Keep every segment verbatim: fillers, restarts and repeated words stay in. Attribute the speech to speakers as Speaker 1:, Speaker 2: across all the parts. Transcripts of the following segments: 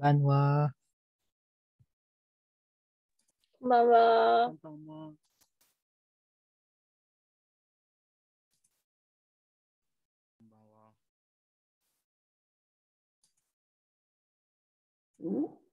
Speaker 1: ばんは。
Speaker 2: こんばんは。
Speaker 3: こんばんは。こんばんは。
Speaker 2: ん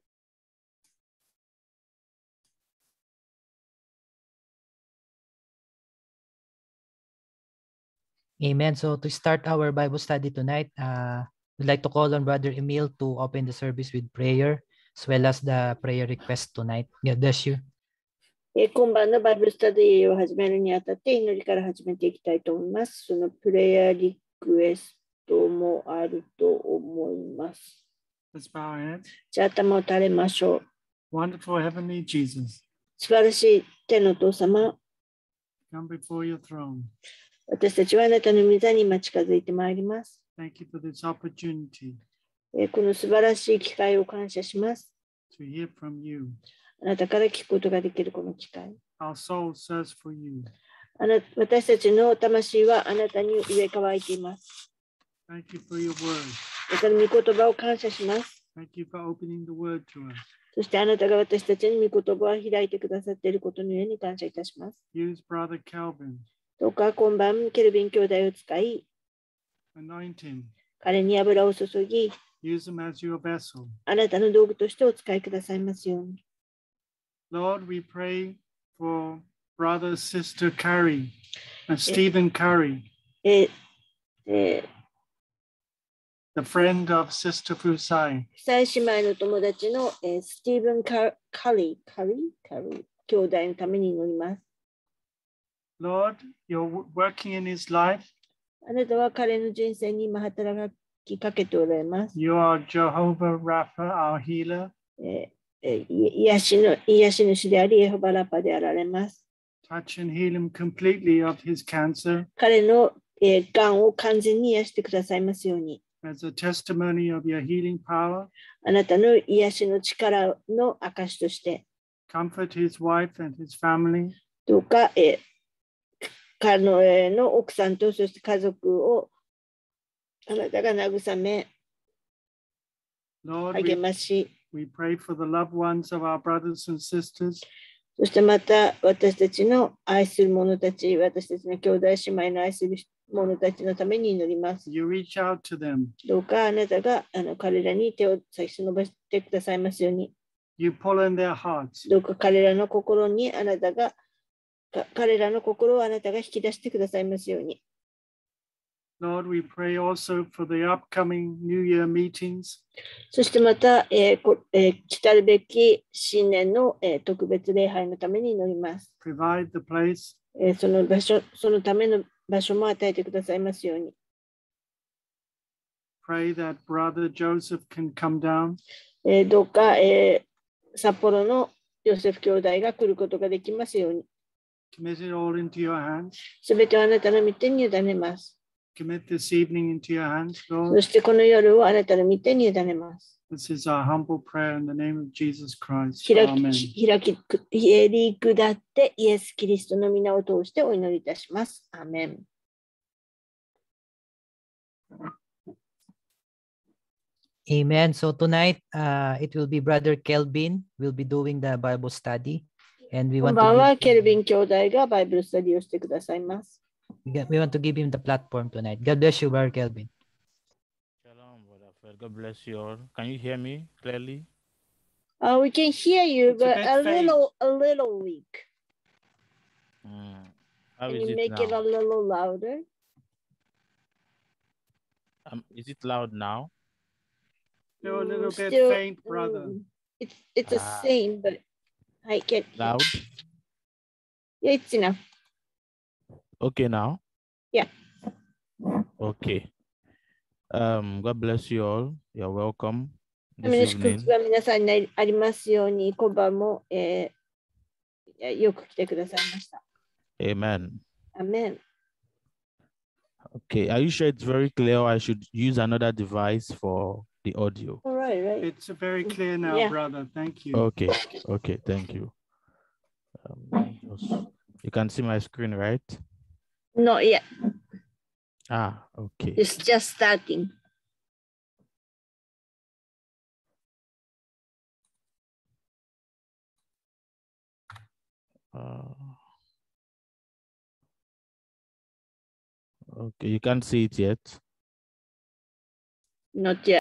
Speaker 1: Amen. So to start our Bible study tonight, uh, we'd like to call on Brother Emil to open the service with prayer, as well as the prayer request tonight. God bless you.
Speaker 2: えー今晩のバイブルスタディを始めるにあたって祈りから始めていきたいと思います。そのプレイヤーリクエストもあると思います。
Speaker 3: Let's bow our heads.
Speaker 2: じゃあ頭を垂れましょう。
Speaker 3: Wonderful Heavenly Jesus,
Speaker 2: 素晴らしい天のお父様、
Speaker 3: come before your throne.
Speaker 2: 私たちはあなたの御座に今近づいてまいります。
Speaker 3: Thank you for this opportunity
Speaker 2: えーこの素晴らしい機会を感謝します。
Speaker 3: to hear from you.
Speaker 2: あなたから聞くことができるこの機会。
Speaker 3: Our soul thirsts for you.
Speaker 2: あな私たちの魂はあなたに植え替えています。
Speaker 3: Thank you for your word.
Speaker 2: あなたの御言葉を感謝します。
Speaker 3: Thank you for opening the word to us.
Speaker 2: そしてあなたが私たちに御言葉を開いてくださっていることのように感謝いたします。
Speaker 3: Use Brother Calvin,
Speaker 2: どうか今晩、ケルビン兄弟を使い、
Speaker 3: anoint him.
Speaker 2: 彼に油を注ぎ、
Speaker 3: Use him as your vessel.
Speaker 2: あなたの道具としてお使いくださいますように。
Speaker 3: Lord, we pray for Brother Sister Carrie and Stephen Curry,
Speaker 2: えーえー
Speaker 3: the friend of Sister Fusai.
Speaker 2: 久石姉妹の友達の、えースティーブン・カカリー、カリー、カリー兄弟のために祈ります。
Speaker 3: Lord, you're working in his life.
Speaker 2: あなたは彼の人生に今働きかけておられます。
Speaker 3: You are Jehovah Rapha, our healer.
Speaker 2: えーえーい癒しの癒し主であり、エホバラパであられます。
Speaker 3: Touch and heal him completely of his cancer
Speaker 2: 彼の、えー、がんを完全に癒してくださいますように。
Speaker 3: as a testimony of your healing power.
Speaker 2: あなたの癒しの力の証として、
Speaker 3: Comfort his wife and his family.
Speaker 2: どうか、えー彼のえーの奥さんとそして家族をあなたが慰め、
Speaker 3: Lord,
Speaker 2: 励
Speaker 3: we,
Speaker 2: まし、
Speaker 3: we pray for the loved ones of our brothers and sisters.
Speaker 2: そしてまた私たちの愛する者たち、私たちの兄弟姉妹の愛する者たちのために祈ります。
Speaker 3: You reach out to them.
Speaker 2: どうかあなたがあの彼らに手を差し伸ばしてくださいますように。
Speaker 3: You pull in their hearts.
Speaker 2: どうか彼らの心にあなたが、か彼らの心をあなたが引き出してくださいますように。
Speaker 3: Lord, we pray also for the upcoming New Year meetings.
Speaker 2: そしてまた、えーこえー来たるべき新年の、えー特別礼拝のために祈ります。
Speaker 3: Provide the place.
Speaker 2: えーその場所、そのための場所も与えてくださいますように。
Speaker 3: Pray that Brother Joseph can come down.
Speaker 2: えーどうか、えー札幌のヨセフ兄弟が来ることができますように。
Speaker 3: Commit it all into your hands.
Speaker 2: すべてをあなたの御手に委ねます。
Speaker 3: Commit this evening into your hands,
Speaker 2: そ
Speaker 3: Lord.
Speaker 2: してこの夜をあなたの御手に委ねます。
Speaker 3: This is our humble prayer in the name of Jesus Christ.
Speaker 2: 開
Speaker 3: Amen.
Speaker 2: き、開き、へり下ってイエス・キリストの皆を通してお祈りいたします。アーメン。
Speaker 1: Amen. So tonight, uh, it will be Brother Kelvin will be doing the Bible study, and we
Speaker 2: こん
Speaker 1: want
Speaker 2: ばんは、
Speaker 1: to
Speaker 2: ケルビ
Speaker 1: give,
Speaker 2: ン兄弟がバイブルスタディをしてくださいます。
Speaker 1: we want to give him the platform tonight. God bless you, Brother Kelvin.
Speaker 4: Shalom, brother Fred. God bless you all. Can you hear me clearly?
Speaker 2: Uh, we can hear you,
Speaker 3: It's a
Speaker 2: but
Speaker 3: bit
Speaker 2: a
Speaker 3: faint.
Speaker 2: little, a little weak.
Speaker 4: Mm. How
Speaker 2: Can
Speaker 4: is
Speaker 2: you
Speaker 4: it
Speaker 2: make
Speaker 4: now?
Speaker 2: it a little louder?
Speaker 4: Um, is it loud now?
Speaker 3: You're a little
Speaker 2: Mm,
Speaker 3: bit
Speaker 2: still,
Speaker 3: faint, brother.
Speaker 2: mm, it's it's the
Speaker 4: Ah.
Speaker 2: same, but I can.
Speaker 4: Loud?
Speaker 2: Yeah, it's enough.
Speaker 4: Okay now?
Speaker 2: Yeah.
Speaker 4: Okay. Um, God bless you all. You're welcome
Speaker 2: 神
Speaker 4: this
Speaker 2: の祝
Speaker 4: evening.
Speaker 2: 福が皆さんにありますように、今晩も、えー、よく来てくださいました。
Speaker 4: Amen.
Speaker 2: アメン。
Speaker 4: Okay. Are you sure it's very clear or I should use another device for the audio?
Speaker 2: All right, right.
Speaker 3: It's very clear now,
Speaker 2: Yeah.
Speaker 3: brother. Thank you.
Speaker 4: Okay. Okay. Thank you. Um, let me just, you can see my screen, right?
Speaker 2: Not yet.
Speaker 4: Ah, okay.
Speaker 2: It's just starting.
Speaker 4: Uh, okay, you can't see it yet.
Speaker 2: Not yet.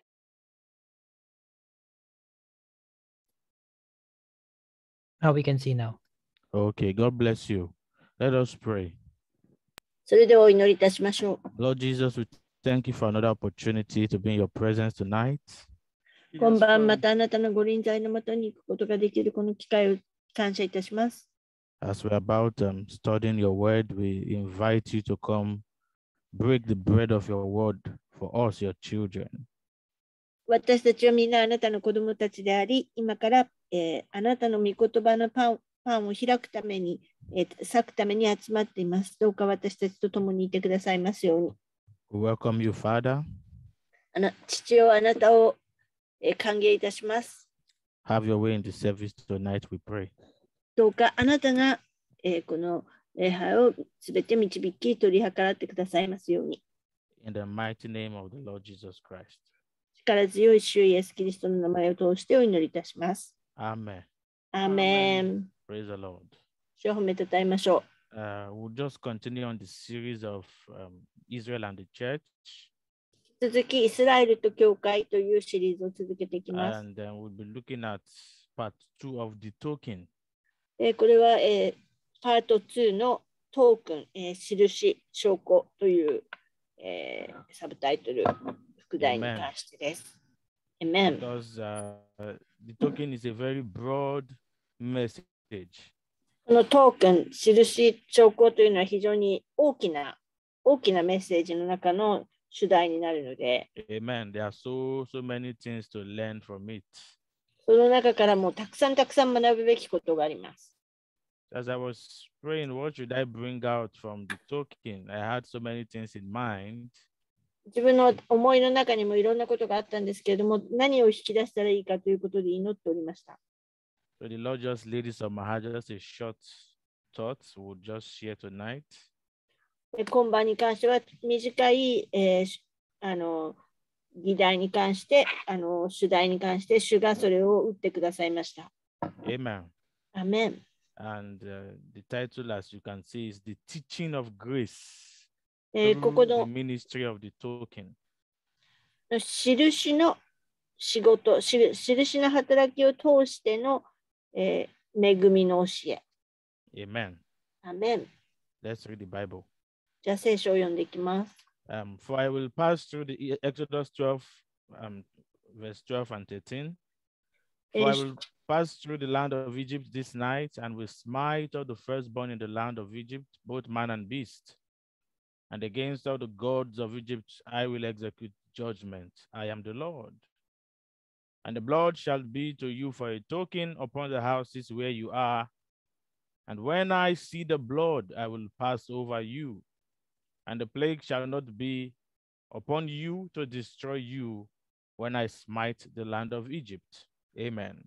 Speaker 1: Oh, we can see now.
Speaker 4: Okay, God bless you. Let us pray.
Speaker 2: それではお祈りいたしましょ
Speaker 4: Lord Jesus, we thank you for another opportunity to be in your presence tonight.
Speaker 2: う。今晩またあなたのご臨在のもとに行くことができるこの機会を感謝いたします。
Speaker 4: As we're about um, studying your word, we invite you to come break the bread of your word for us, your children.
Speaker 2: 私たちはみんなあなたの子供たちであり、今から、えーあなたの御言葉のパン、パンを開くために、えー裂くために集まっています。どうか私たちと共にいてくださいますように。
Speaker 4: We welcome you, Father.
Speaker 2: あな父よ、あなたを、えー歓迎いたします。
Speaker 4: Have your way in the service tonight, we pray.
Speaker 2: どうかあなたが、えーこの礼拝をすべて導き、取り計らってくださいますように。
Speaker 4: In the mighty name of the Lord Jesus Christ.
Speaker 2: 力強い主イエスキリストの名前を通してお祈りいたします。
Speaker 4: Amen.
Speaker 2: アーメン。
Speaker 4: Praise the Lord.
Speaker 2: 主を褒めたたえましょ
Speaker 4: Uh, we'll just continue on the series of um, Israel and the church,
Speaker 2: う。続き、イスラエルと教会というシリーズを続けていきます。
Speaker 4: and then we'll be looking at part two of the token.
Speaker 2: えーこれは、えーパートツーのトークン、えー印、証拠という、えーサブタイトル、副題に関してです。Amen.
Speaker 4: Because uh, the token is a very broad message.
Speaker 2: このトークン、印、証拠というのは非常に大きな、大きなメッセージの中の主題になるので、
Speaker 4: Amen. There are so, so many things to learn from it.
Speaker 2: その中からもたくさんたくさん学ぶべきことがあります。
Speaker 4: As I was praying, what should I bring out from the token? I had so many things in mind.
Speaker 2: 自分の思いの中にもいろんなことがあったんですけれども、何を引き出したらいいかということで祈っておりました。
Speaker 4: So the Lord just laid it on my heart, just a short thought we'll just share tonight.
Speaker 2: で今晩に関しては短い、えーしあの議題に関して、あの主題に関して主がそれを打ってくださいました。
Speaker 4: Amen.
Speaker 2: アメン。
Speaker 4: And uh, the title, as you can see, is The Teaching of Grace
Speaker 2: えーここ
Speaker 4: through the
Speaker 2: の
Speaker 4: Ministry of the Token.
Speaker 2: 印の仕事、し印の働きを通しての、えー恵みの教え。
Speaker 4: Amen.
Speaker 2: アメン。
Speaker 4: Let's read the Bible.
Speaker 2: じゃあ聖書を読んでいきます。
Speaker 4: Um, for I will pass through the Exodus twelve, um, verse twelve and thirteen. For I will pass through the land of Egypt this night, and will smite all the firstborn in the land of Egypt, both man and beast. And against all the gods of Egypt I will execute judgment. I am the Lord. And the blood shall be to you for a token upon the houses where you are. And when I see the blood, I will pass over you. And the plague shall not be upon you to destroy you when I smite the land of Egypt. Amen.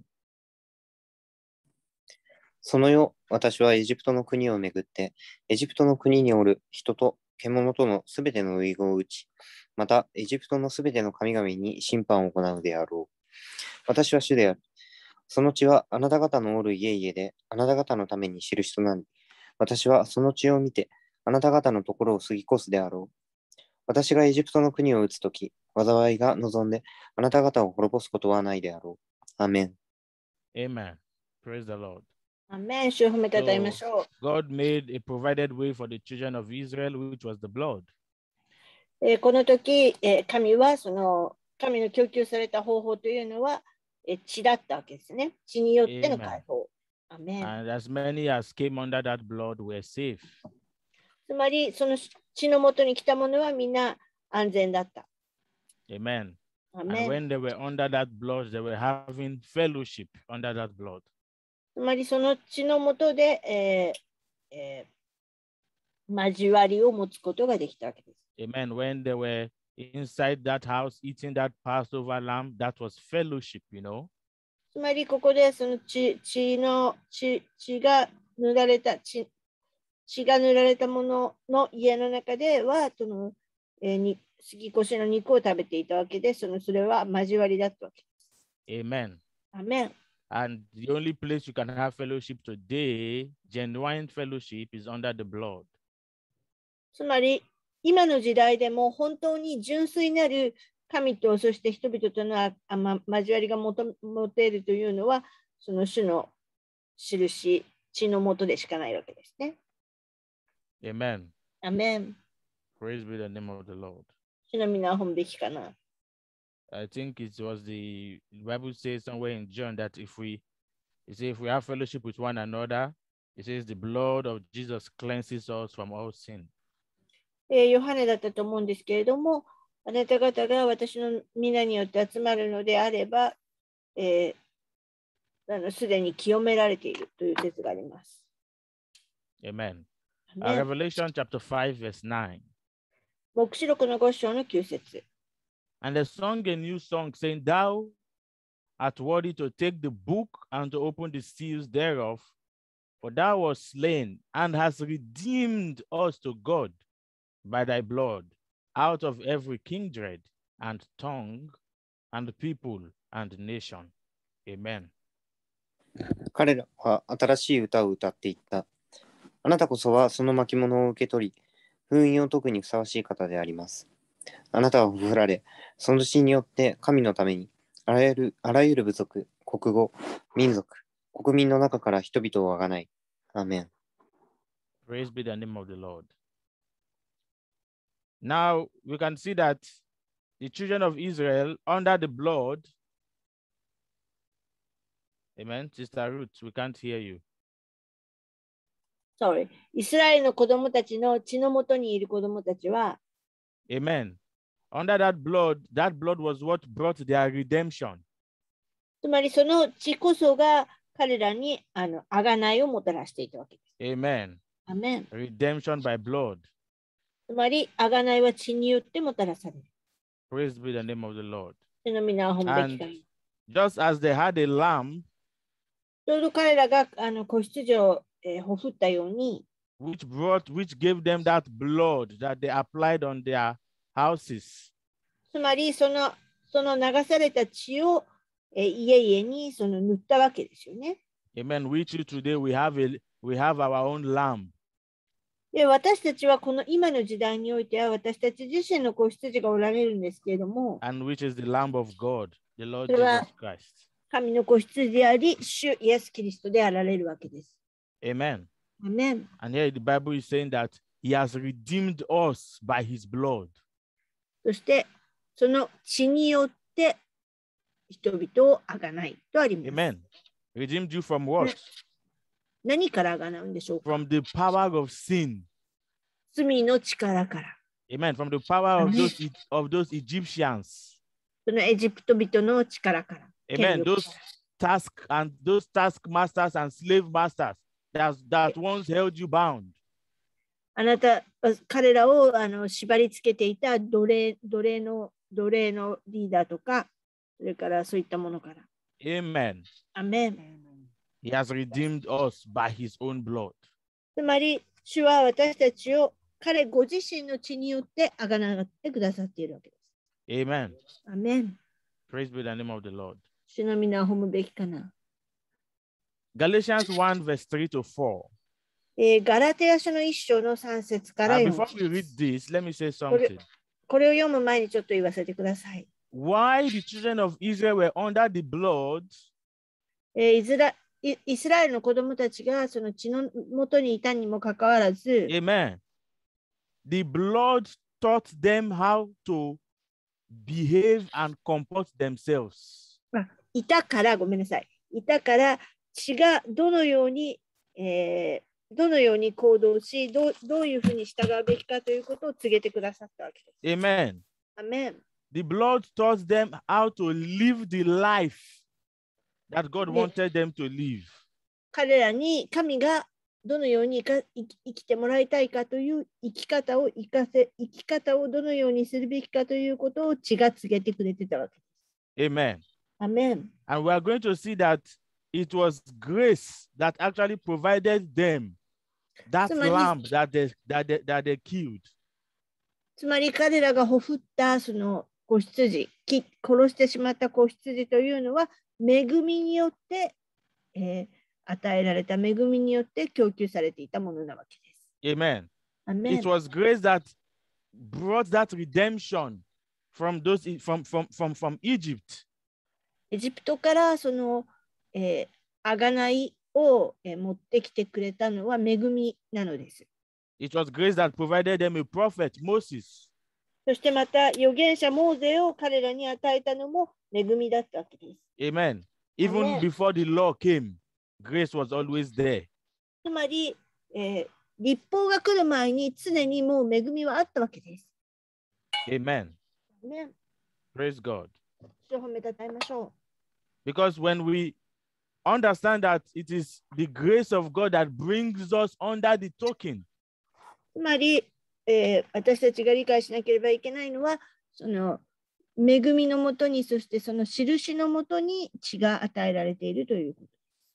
Speaker 5: その夜、私はエジプトの国をめぐって、エジプトの国におる人と獣とのすべての遺言を打ち、またエジプトのすべての神々に審判を行うであろう。私は主である。その血はあなた方のおる家々で、あなた方のために印となり、私はその血を見て、あなた方のところを過ぎ越すであろう。私がエジプトの国を打つとき、災いが望んで、あなた方を滅ぼすことはないであろう。アーメン。
Speaker 4: Amen. Praise the Lord.
Speaker 2: アメン。主を褒めたたえましょう。
Speaker 4: God made a provided way for the children of Israel, which was the blood.
Speaker 2: えーこの時、えー神はその神の供給された方法というのは、えー血だったわけですね。血によっての解放。アメン。
Speaker 4: And as many as came under that blood were safe.
Speaker 2: つまり、その血のもとに来た者はみんな安全だった。
Speaker 4: Amen.
Speaker 2: ア
Speaker 4: And
Speaker 2: メン。
Speaker 4: when they were under that blood, they were having fellowship under that blood.
Speaker 2: つまり、その血のもとで、えーえー交わりを持つことができたわけです。
Speaker 4: Amen. When they were inside that house eating that Passover lamb, that was fellowship, you know.
Speaker 2: つまり、ここでその血血の血血が塗られた血血が塗られたものの家の中では、その、えーに杉越の肉を食べていたわけで、そのそれは交わりだったわけです。
Speaker 4: Amen.
Speaker 2: アメン。
Speaker 4: And the only place you can have fellowship today, genuine fellowship, is under the blood.
Speaker 2: つまり、今の時代でも本当に純粋なる神と、そして人々とのあま交わりが持ているというのは、その主の印、血のもとでしかないわけですね。
Speaker 4: Amen.
Speaker 2: アメン。
Speaker 4: Praise be the name of the Lord.
Speaker 2: 主の皆を褒むべきかな。
Speaker 4: I think it was the, the Bible says somewhere in John that if we, it says if we have fellowship with one another, it says the blood of Jesus cleanses us from all sin.
Speaker 2: えー、ヨハネだったと思うんですけれども、あなた方が私の皆によって集まるのであれば、えー、あのすでに清められているという説があります。
Speaker 4: Amen. Uh, Revelation chapter five, verse nine.
Speaker 2: 黙示録のご章のきゅう節。
Speaker 4: And they sung a new song, saying, Thou art worthy to take the book and to open the seals thereof, for thou wast slain and hast redeemed us to God by thy blood out of every kindred and tongue and people and nation. Amen.
Speaker 5: 彼らは新しい歌を歌っていった。あなたこそはその巻物を受け取り、封印を解くにふさわしい方であります。あなたは振られ、その血によって神のために、あらゆる、あらゆる部族、国語、民族、国民の中から人々をあがない。アーメン。
Speaker 4: Praise be the name of the Lord. Now we can see that the children of Israel under the blood, amen, Sister Ruth, we can't hear you.
Speaker 2: Sorry. イスラエルの子供たちの血のもとにいる子供たちは、
Speaker 4: Amen. Under that blood, that blood was what brought their redemption.
Speaker 2: つまりその血こそが彼らにあの贖いをもたらしていたわけです。
Speaker 4: Amen.
Speaker 2: Amen.
Speaker 4: Redemption by blood.
Speaker 2: つまり贖いは血によってもたらされる。
Speaker 4: Praise be the name of the Lord.
Speaker 2: 主の皆を褒めべきかに。
Speaker 4: Just as they had a lamb,
Speaker 2: ちょうど彼らがあの子羊を、えー、ほふったように、
Speaker 4: which brought, which gave them that blood that they applied on their houses.
Speaker 2: つまりそのその流された血を、えー、家々にその塗ったわけですよね。
Speaker 4: Amen. We too today we have a we have our own lamb.
Speaker 2: で私たちはこの今の時代においては私たち自身の子羊がおられるんですけれども、
Speaker 4: And which is the Lamb of God, the Lord Jesus Christ.
Speaker 2: 神の子羊であり、主イエス・キリストであられるわけです。
Speaker 4: Amen.
Speaker 2: Amen.
Speaker 4: And here the Bible is saying that He has redeemed us by His blood.
Speaker 2: そしてその血によって人々をあがないとあります。
Speaker 4: Amen. Redeemed you from what?
Speaker 2: 何からあがなうんでしょうか？
Speaker 4: From the power of sin.
Speaker 2: 罪の力から。
Speaker 4: Amen. From the power of those, of those Egyptians.
Speaker 2: そのエジプト人の力から。
Speaker 4: Amen. Those task and those taskmasters and slave masters that, that once held you bound.
Speaker 2: あなた、彼らをあの縛り付けていた奴隷、奴隷の、奴隷のリーダーとか、それからそういったものから。
Speaker 4: Amen.
Speaker 2: Amen.
Speaker 4: He has redeemed us by his own blood.
Speaker 2: つまり、主は私たちを彼ご自身の血によってあがなってくださっているわけです。
Speaker 4: Amen.
Speaker 2: Amen.
Speaker 4: Praise be the name of the Lord.
Speaker 2: 主の皆を褒むべきかな。
Speaker 4: Galatians one verse three to four.
Speaker 2: えー、ガラテヤ書の一章の三節から
Speaker 4: Uh,
Speaker 2: 読む。
Speaker 4: before we read this, let me say something.
Speaker 2: これを読む前にちょっと言わせてください。
Speaker 4: Why the children of Israel were under the blood?
Speaker 2: えー、イスライイスラエルの子供たちがその血のもとにいたにもかかわらず、
Speaker 4: Amen. The blood taught them how to behave and comport themselves.
Speaker 2: まあ、いたからごめんなさい。いたから血がどのように、えー、どのように行動し、どう、どういうふうに従うべきかということを告げてくださったわけです。
Speaker 4: Amen.
Speaker 2: Amen.
Speaker 4: The blood taught them how to live the life that God wanted them to live.
Speaker 2: 彼らに神がどのように生き、生きてもらいたいかという生き方を生かせ、生き方をどのようにするべきかということを血が告げてくれてたわけです。
Speaker 4: Amen.
Speaker 2: Amen.
Speaker 4: And we are going to see that it was grace that actually provided them that lamb that they, that they, that they killed.
Speaker 2: つまり彼らがほふったその子羊、殺してしまった子羊というのは恵みによってえー、与えられた恵みによって供給されていたものなわけです。
Speaker 4: Amen.
Speaker 2: Amen.
Speaker 4: It was grace that brought that redemption from those from from from from Egypt.
Speaker 2: エジプトからその、えー、あがないを、えー、持ってきてくれたのは恵みなのです。
Speaker 4: It was grace that provided them a prophet, Moses.
Speaker 2: そしてまた預言者モーゼを彼らに与えたのも恵みだったわけです。
Speaker 4: Amen. Even
Speaker 2: Amen.
Speaker 4: before the law came, grace was always there.
Speaker 2: つまり、えー、律法が来る前に常にもう恵みはあったわけです。
Speaker 4: Amen.
Speaker 2: Amen.
Speaker 4: Praise God.
Speaker 2: 主を褒めたたえましょう。
Speaker 4: Because when we understand that it is the grace of God that brings us under the token.
Speaker 2: つまり、えー、私たちが理解しなければいけないのは、その恵みのもとに、そしてその印のもとに血が与えられているということ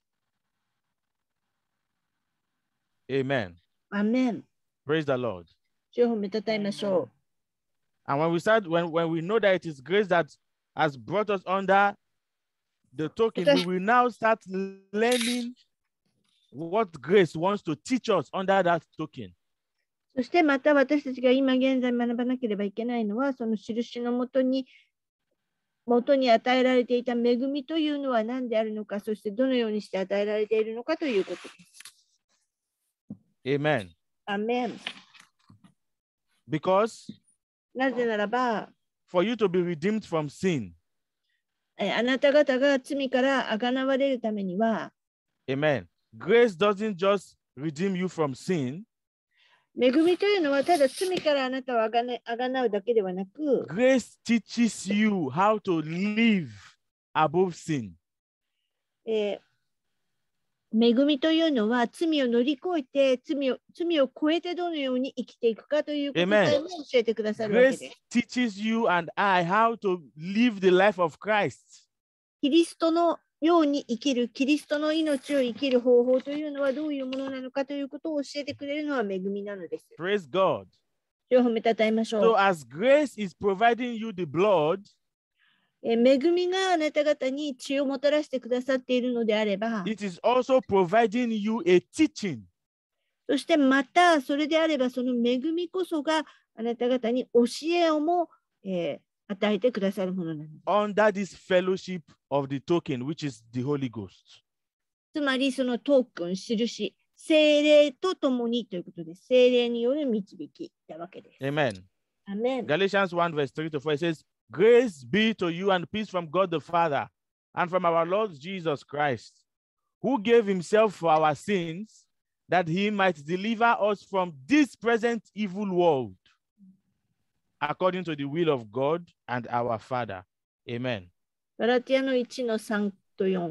Speaker 2: です。
Speaker 4: Amen.
Speaker 2: Amen.
Speaker 4: Praise the Lord.
Speaker 2: 主を褒めたたえましょう。
Speaker 4: And when we start, when, when we know that it is grace that has brought us under the token, we will now start learning what grace wants to teach us under that token.
Speaker 2: そしてまた私たちが今現在学ばなければいけないのは、その印のもとに、もとに与えられていた恵みというのは何であるのか、そしてどのようにして与えられているのかということです。
Speaker 4: Amen.
Speaker 2: Amen.
Speaker 4: Because
Speaker 2: なぜならば、
Speaker 4: for you to be redeemed from sin,
Speaker 2: あなた方が罪からあがなわれるためには、
Speaker 4: Amen. Grace doesn't just redeem you from sin.
Speaker 2: 恵みというのはただ罪からあなたをあがな、あがなうだけではなく、
Speaker 4: Grace teaches you how to live above sin.
Speaker 2: えー、恵みというのは罪を乗り越えて、罪を、罪を超えてどのように生きていくかということさえも教えてくださるわけです。
Speaker 4: Grace teaches you and I how to live the life of Christ.
Speaker 2: キリストのように生きる、キリストの命を生きる方法というのはどういうものなのかということを教えてくれるのは恵みなのです。
Speaker 4: Praise God.
Speaker 2: 主を褒めたたえましょう。
Speaker 4: So as grace is providing you the blood,
Speaker 2: え恵みがあなた方に血をもたらしてくださっているのであれば、
Speaker 4: it is also providing you a teaching.
Speaker 2: そしてまたそれであればその恵みこそがあなた方に教えをも、えー、与えてくださるものなのです。
Speaker 4: Under this fellowship of the token, which is the Holy Ghost.
Speaker 2: つまりそのトークン、印、聖霊とともにということです。聖霊による導きなわけです。
Speaker 4: Amen.
Speaker 2: Amen.
Speaker 4: Galatians one verse three to four, it says, Grace be to you and peace from God the Father and from our Lord Jesus Christ, who gave himself for our sins, that he might deliver us from this present evil world, according to the will of God and our Father. Amen.
Speaker 2: ガラティアのいちのさんとよん。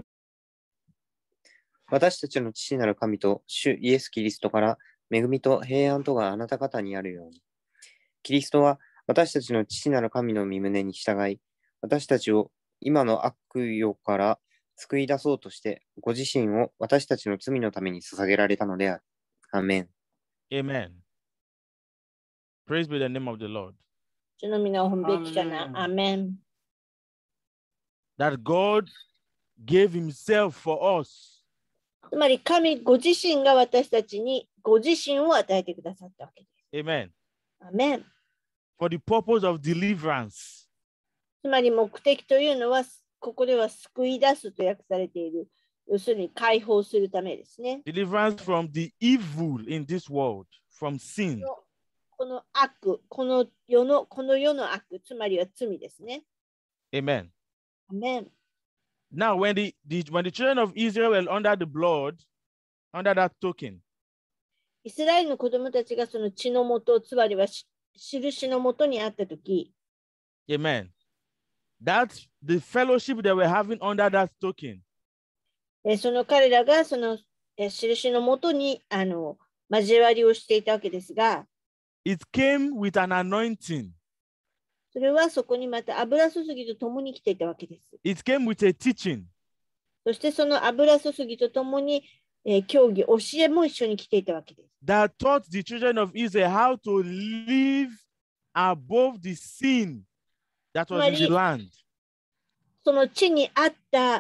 Speaker 5: 私たちの父なる神と主イエス・キリストから恵みと平安とがあなた方にあるように。キリストは私たちの父なる神の御胸に従い、私たちを今の悪世から救い出そうとして、ご自身を私たちの罪のために捧げられたのである。アーメン。
Speaker 4: Amen. Praise be the name of the Lord.
Speaker 2: 主の皆を褒めべきかな。アーメン。
Speaker 4: That God gave himself for us.
Speaker 2: つまり神ご自身が私たちにご自身を与えてくださったわけです。
Speaker 4: Amen.
Speaker 2: アーメン。
Speaker 4: For the purpose of deliverance.
Speaker 2: つまり目的というのは、ここでは救い出すと訳されている。要するに解放するためですね。
Speaker 4: Deliverance from the evil in this world, from sin.
Speaker 2: この悪、この世の、この世の悪、つまりは罪ですね。
Speaker 4: Amen.
Speaker 2: Amen.
Speaker 4: Now, when the, the, when the children of Israel were under the blood, under that token,
Speaker 2: イスラエルの子供たちがその血のもと、つまりは印のもとにあったとき、
Speaker 4: Amen. That's the fellowship they were having under that token.
Speaker 2: えその彼らがそのえ印のもとにあの交わりをしていたわけですが、
Speaker 4: It came with an anointing.
Speaker 2: それはそこにまた油注ぎとともに来ていたわけです。
Speaker 4: It came with a teaching.
Speaker 2: そしてその油注ぎとともに、えー、教義、教えも一緒に来ていたわけです。
Speaker 4: That taught the children of Israel how to live above the sin that was in the land.
Speaker 2: その地にあった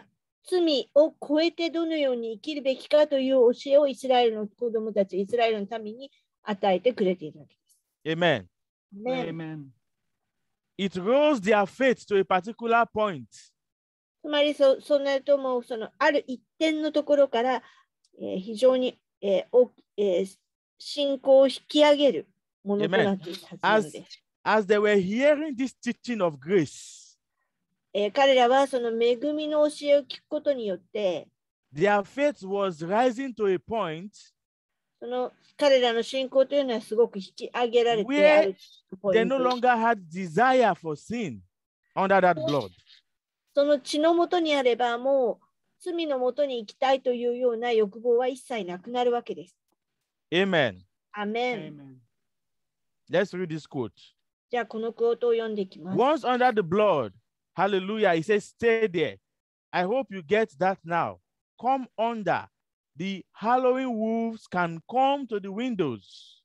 Speaker 2: 罪を超えてどのように生きるべきかという教えをイスラエルの子供たち、イスラエルの民に与えてくれているわけです。
Speaker 4: Amen.
Speaker 3: Amen.
Speaker 4: It rose their faith to a particular point.
Speaker 2: つまりそ、そうなるともうそのある一点のところから、えー、非常に、えーおえー、信仰を引き上げるものとなっているはずなのです。
Speaker 4: As, as they were hearing this teaching of grace,
Speaker 2: えー、彼らはその恵みの教えを聞くことによって、
Speaker 4: their faith was rising to a point
Speaker 2: その彼らの信仰というのはすごく引き上げられてあ
Speaker 4: where
Speaker 2: るポイ
Speaker 4: they
Speaker 2: ン
Speaker 4: no
Speaker 2: ト。
Speaker 4: longer had desire for sin under that blood.
Speaker 2: その血のもとにあればもう罪のもとに生きたいというような欲望は一切なくなるわけです。
Speaker 4: Amen.
Speaker 2: アメン。
Speaker 3: Amen.
Speaker 4: Let's read this quote.
Speaker 2: じゃあこのクオートを読んでいきます。
Speaker 4: Once under the blood, hallelujah, he says, stay there. I hope you get that now. Come under. The hallowing wolves can come to the windows.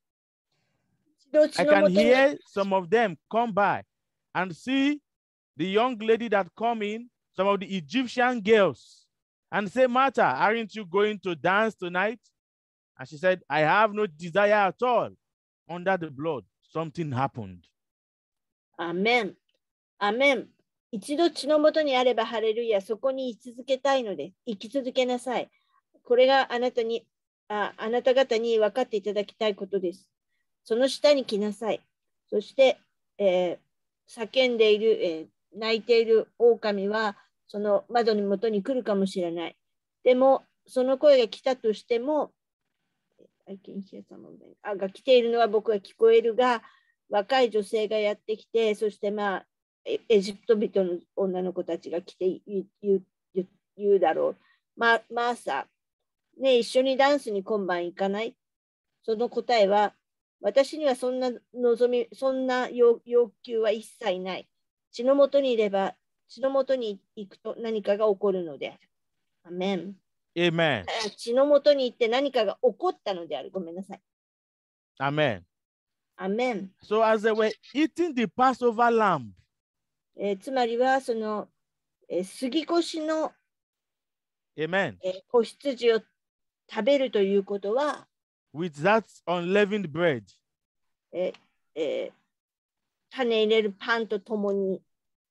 Speaker 4: I can hear some of them come by and see the young lady that come in, some of the Egyptian girls, and say, Martha, aren't you going to dance tonight? And she said, I have no desire at all. Under the blood, something happened.
Speaker 2: アメン。アメン。一度血のもとにあればハレルヤ、そこに居続けたいので、生き続けなさい。これがあなたに、あ、あなた方に分かっていただきたいことです。その下に来なさい。そして、えー、叫んでいる、えー、泣いている狼は、その窓の元に来るかもしれない。でも、その声が来たとしても、I can hear some of them. あが来ているのは僕は聞こえるが、若い女性がやってきて、そしてまあ、エジプト人の女の子たちが来て言う、言う、言う、言うだろう。ま、マーサ、ね、一緒にダンスに今晩行かない？その答えは、私にはそんな望み、そんな要求は一切ない。血のもとにいれば、血のもとに行くと何かが起こるのである。アメン。
Speaker 4: Amen.
Speaker 2: 血のもとに行って何かが起こったのである。ごめんなさい。
Speaker 4: Amen.
Speaker 2: Amen.
Speaker 4: So as they were eating the Passover lamb,
Speaker 2: えー、つまりはその、えー、杉越の、
Speaker 4: Amen.
Speaker 2: えー、子羊を食べるということは、
Speaker 4: with that unleavened bread,
Speaker 2: えーえー、種入れるパンとともに、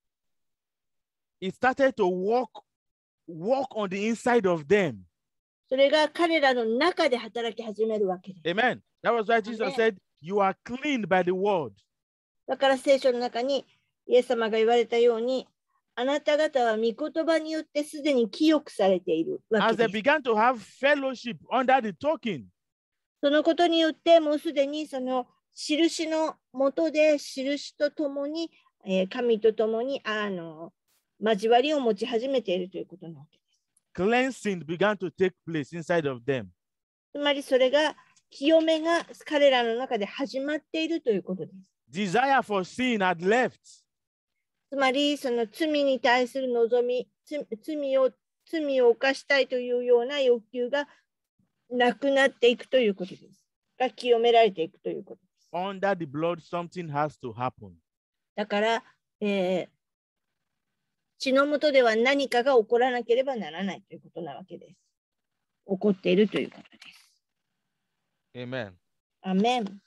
Speaker 4: it started to walk, walk on the inside of them.
Speaker 2: それが彼らの中で働き始めるわけです。
Speaker 4: Amen. That was why Jesus said, you are cleaned by the word.
Speaker 2: だから聖書の中にイエス様が言われたように、あなた方は御言葉によってすでに清くされているわけ
Speaker 4: As
Speaker 2: で
Speaker 4: they
Speaker 2: す。
Speaker 4: began to have fellowship under the token,
Speaker 2: そのことによってもうすでにその印のもとで印とともに、えー、神とともにあの交わりを持ち始めているということなわけです。
Speaker 4: cleansing began to take place inside of them.
Speaker 2: つまりそれが清めが彼らの中で始まっているということです。
Speaker 4: Desire for sin had left.
Speaker 2: つまりその罪に対する望み、罪を、罪を犯したいというような欲求がなくなっていくということです。が清められていくということです。
Speaker 4: Under the blood, something has to happen.
Speaker 2: だから、えー、血の下では何かが起こらなければならないということなわけです。起こっているということです。
Speaker 4: Amen.
Speaker 2: アメン。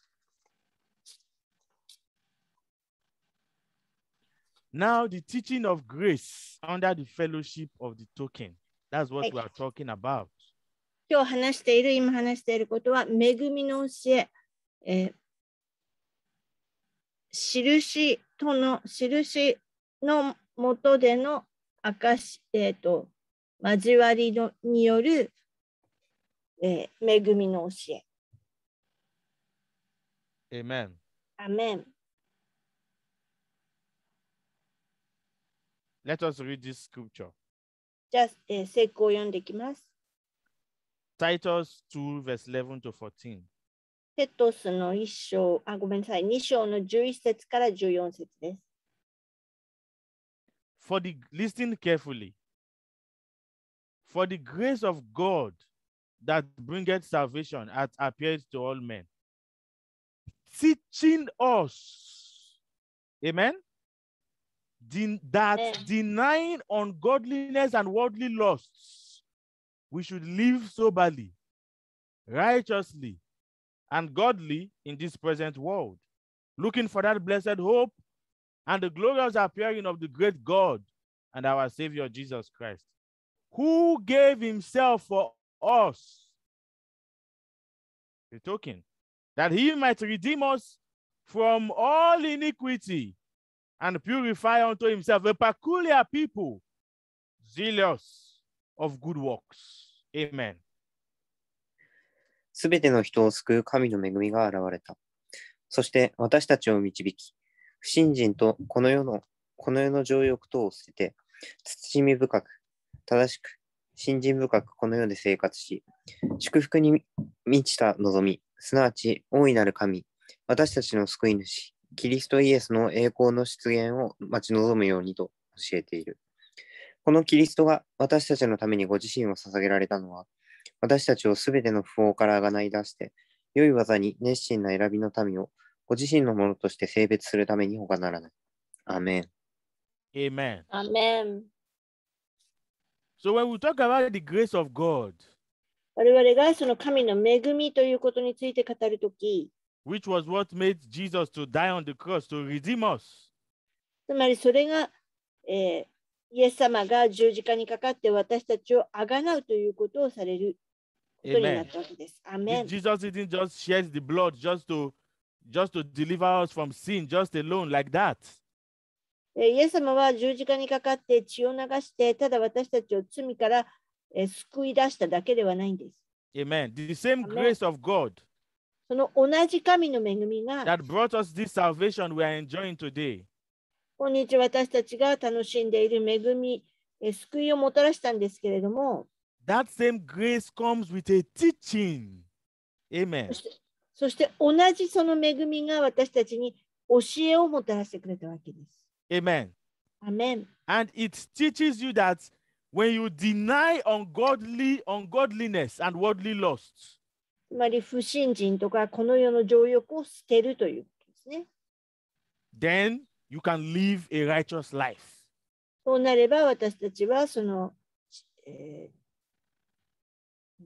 Speaker 4: Now, the teaching of grace under the fellowship of the token. That's what
Speaker 2: はい。
Speaker 4: we are talking about.
Speaker 2: 今日話している、今話していることは、恵みの教え、えー、印との、印の下での証、えーと、交わりのによる、えー、恵みの教え。
Speaker 4: Amen.
Speaker 2: アメン。
Speaker 4: Let us read this scripture.
Speaker 2: じゃあ、えー、聖句を読んでいきます。
Speaker 4: Titus two, verse eleven to fourteen.
Speaker 2: テトスの一章、あ、ごめんなさい、二章の十一節から十四節です。
Speaker 4: For the, listen carefully. For the grace of God that bringeth salvation hath appeared to all men, teaching us, amen, den that
Speaker 2: Amen.
Speaker 4: denying ungodliness and worldly lusts, we should live soberly, righteously, and godly in this present world, looking for that blessed hope and the glorious appearing of the great God and our Savior Jesus Christ, who gave himself for us, the token, that he might redeem us from all iniquity and purify unto himself a peculiar people, zealous of good works. Amen.
Speaker 5: すべての人を救う神の恵みが現れた。そして私たちを導き、不信心とこの世の、この世の情欲とを捨てて、慎み深く、正しく、信心深くこの世で生活し、祝福に満ちた望み、すなわち大いなる神、私たちの救い主、キリストイエスの栄光の出現を待ち望むようにと教えている。このキリストが私たちのためにご自身を捧げられたのは、私たちをすべての不法からあがない出して、良い技に熱心な選びの民をご自身のものとして性別するために他ならない。アーメン。
Speaker 4: Amen.
Speaker 2: Amen.
Speaker 4: So when we talk about the grace of God,
Speaker 2: 我々がその神の恵みということについて語るとき、
Speaker 4: which was what made Jesus to die on the cross to redeem us,
Speaker 2: つまりそれが、えー、イエス様が十字架にかかって私たちをあがなうということをされることになったわけです。アメン。
Speaker 4: Jesus didn't just shed the blood just to, just to deliver us from sin, just alone like that.
Speaker 2: イエス様は十字架にかかって血を流して、ただ私たちを罪からえ救い出しただけではないんです。
Speaker 4: Amen. The same grace of God
Speaker 2: その同じ神の恵みが
Speaker 4: that brought us this salvation we are enjoying today.
Speaker 2: 今日私たちが楽しんでいる恵み、え救いをもたらしたんですけれども、
Speaker 4: That same grace comes with a teaching. Amen.
Speaker 2: そして、そして同じその恵みが私たちに教えをもたらしてくれたわけです。
Speaker 4: Amen.
Speaker 2: アメン。
Speaker 4: And it teaches you that when you deny ungodly, ungodliness and worldly lusts,
Speaker 2: つまり不信心とかこの世の情欲を捨てるということですね。
Speaker 4: then you can live a righteous life.
Speaker 2: そうなれば私たちはその、えー、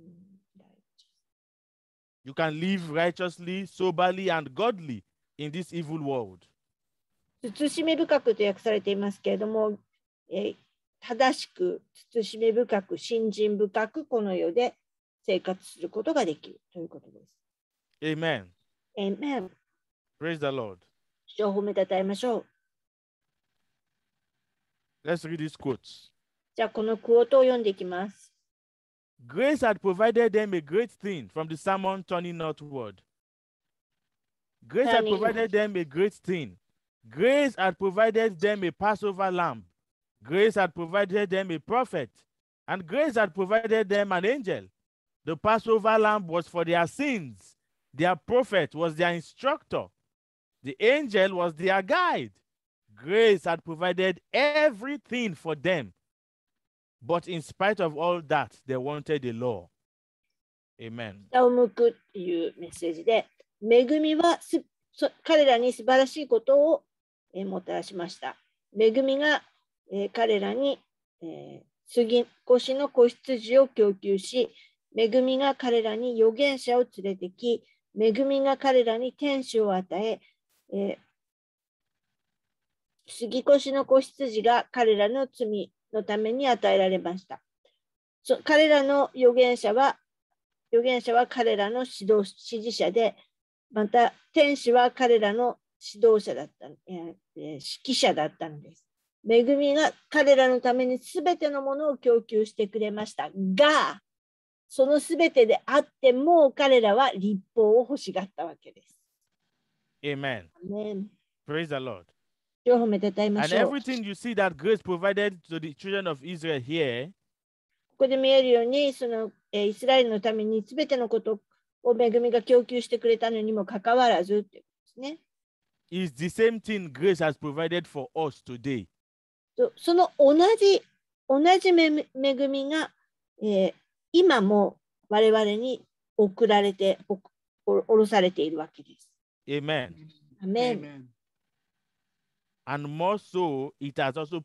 Speaker 4: You can live righteously, soberly, and godly in this evil world.
Speaker 2: 慎み深くと訳されていますけれども、えー、正しく、慎み深く、信心深くこの世で生活することができるということです。
Speaker 4: Amen.
Speaker 2: Amen.
Speaker 4: Praise the Lord.
Speaker 2: 主を褒めたたえましょう。
Speaker 4: Let's read these quotes.
Speaker 2: じゃあこのクオートを読んでいきます。
Speaker 4: Grace had provided them a great thing from the sermon turning northward. Grace had provided them a great thing. Grace had provided them a Passover lamb. Grace had provided them a prophet. And grace had provided them an angel. The Passover lamb was for their sins. Their prophet was their instructor. The angel was their guide. Grace had provided everything for them. But in spite of all that, they wanted a law. Amen.
Speaker 2: 下を向くというメッセージで、恵みはす彼らに素晴らしいことを、えー、もたらしました。恵みが、えー、彼らに、えー、杉越の子羊を供給し、恵みが彼らに預言者を連れてき、恵みが彼らに天使を与え、えー、杉越の子羊が彼らの罪のために与えられました。そ彼らの預言者は、預言者は彼らの指導指示者で、また天使は彼らの指導者だった、えー、指揮者だったのです。恵みが彼らのためにすべてのものを供給してくれましたが、そのすべてであっても彼らは立法を欲しがったわけです。
Speaker 4: Amen.
Speaker 2: Amen.
Speaker 4: Praise the Lord.
Speaker 2: And
Speaker 4: everything you see that grace provided to the children of Israel here,
Speaker 2: ここで見えるように、その、えー、イスラエルのためにすべてのことを恵みが供給してくれたのにもかかわらずってことですね。
Speaker 4: is the same thing grace has provided for us today.
Speaker 2: その同じ、同じ恵みが、えー、今も我々に送られて、おろされているわけです。
Speaker 4: Amen.
Speaker 2: Amen.
Speaker 4: And more so, it has also provided us a teaching.
Speaker 2: え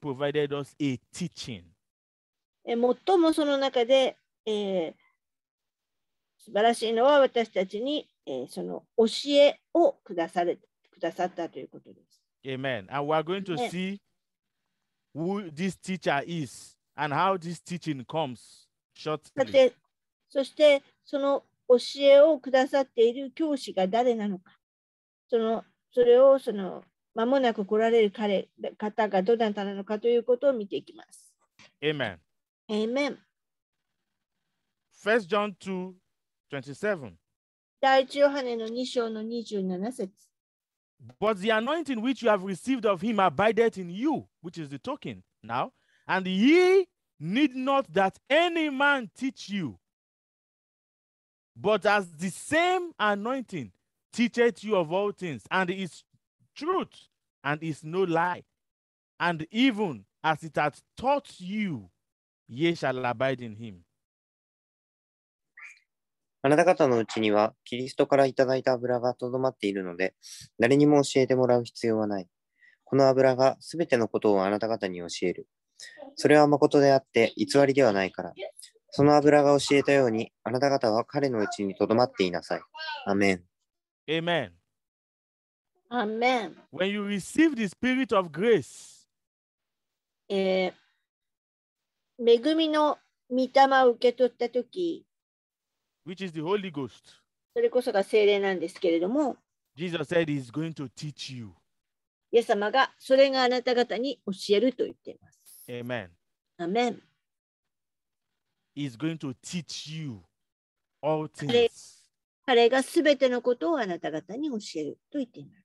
Speaker 2: 最もその中で、えー、素晴らしいのは私たちに、えー、その教えをくだされくださったということです。
Speaker 4: Amen. And we are going to see who this teacher is and how this teaching comes shortly.
Speaker 2: そしてその教えをくださっている教師が誰なのか、そのそれをその間もなく来られる彼方がどなたなのかということを見ていきます。
Speaker 4: Amen.
Speaker 2: Amen.
Speaker 4: First John two twenty-seven.
Speaker 2: 第一ヨハネのに章のにじゅうなな節。
Speaker 4: But the anointing which you have received of him abideth in you, which is the token now, and ye need not that any man teach you, but as the same anointing teacheth you of all things, and is truth, and is no lie, and even as it hath taught you, ye shall abide in him.
Speaker 5: あなた方のうちにはキリストからいただいた油がとどまっているので、誰にも教えてもらう必要はない。この油がすべてのことをあなた方に教える。それは誠であって偽りではないから。その油が教えたように、あなた方は彼のうちにとどまっていなさい。アメン。
Speaker 4: Amen.
Speaker 2: Amen.
Speaker 4: When you receive the spirit of grace,
Speaker 2: えー、恵みの御霊を受け取ったとき、
Speaker 4: which is the Holy Ghost,
Speaker 2: それこそが聖霊なんですけれども、
Speaker 4: Jesus said he's going to teach you.
Speaker 2: イエス様がそれがあなた方に教えると言っています。
Speaker 4: Amen.
Speaker 2: Amen.
Speaker 4: He's going to teach you all
Speaker 2: 彼
Speaker 4: things.
Speaker 2: 彼がすべてのことをあなた方に教えると言っています。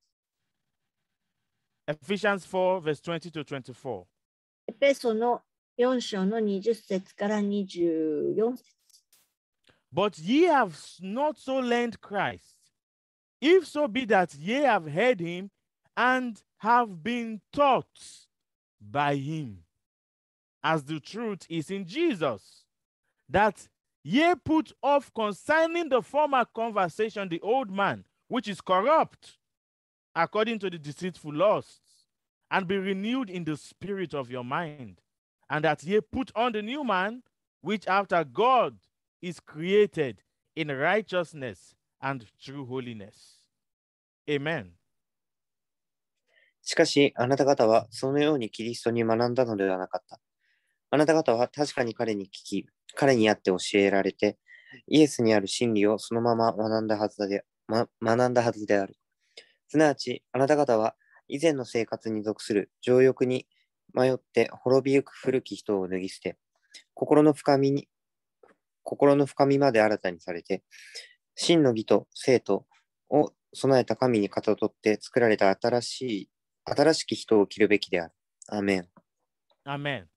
Speaker 4: Ephesians four, verse twenty to twenty-four.
Speaker 2: エペソのよん章のにじゅっ節からにじゅうよん節。
Speaker 4: But ye have not so learned Christ, if so be that ye have heard him and have been taught by him, as the truth is in Jesus, that ye put off concerning the former conversation the old man, which is corrupt, according to the deceitful lusts, and be renewed in the spirit of your mind, and that ye put on the new man, which after God is created in righteousness and true holiness. Amen.
Speaker 5: しかし、あなた方はそのようにキリストに学んだのではなかった。あなた方は確かに彼に聞き、彼にあって教えられて、イエスにある真理をそのまま学んだはずで、ま、学んだはずである。すなわち、あなた方は以前の生活に属する情欲に迷って滅びゆく古き人を脱ぎ捨て、心の深みに、心の深みまで新たにされて、真の義と生とを備えた神にかたどって作られた新しい、新しき人を着るべきである。アーメン。
Speaker 4: Amen.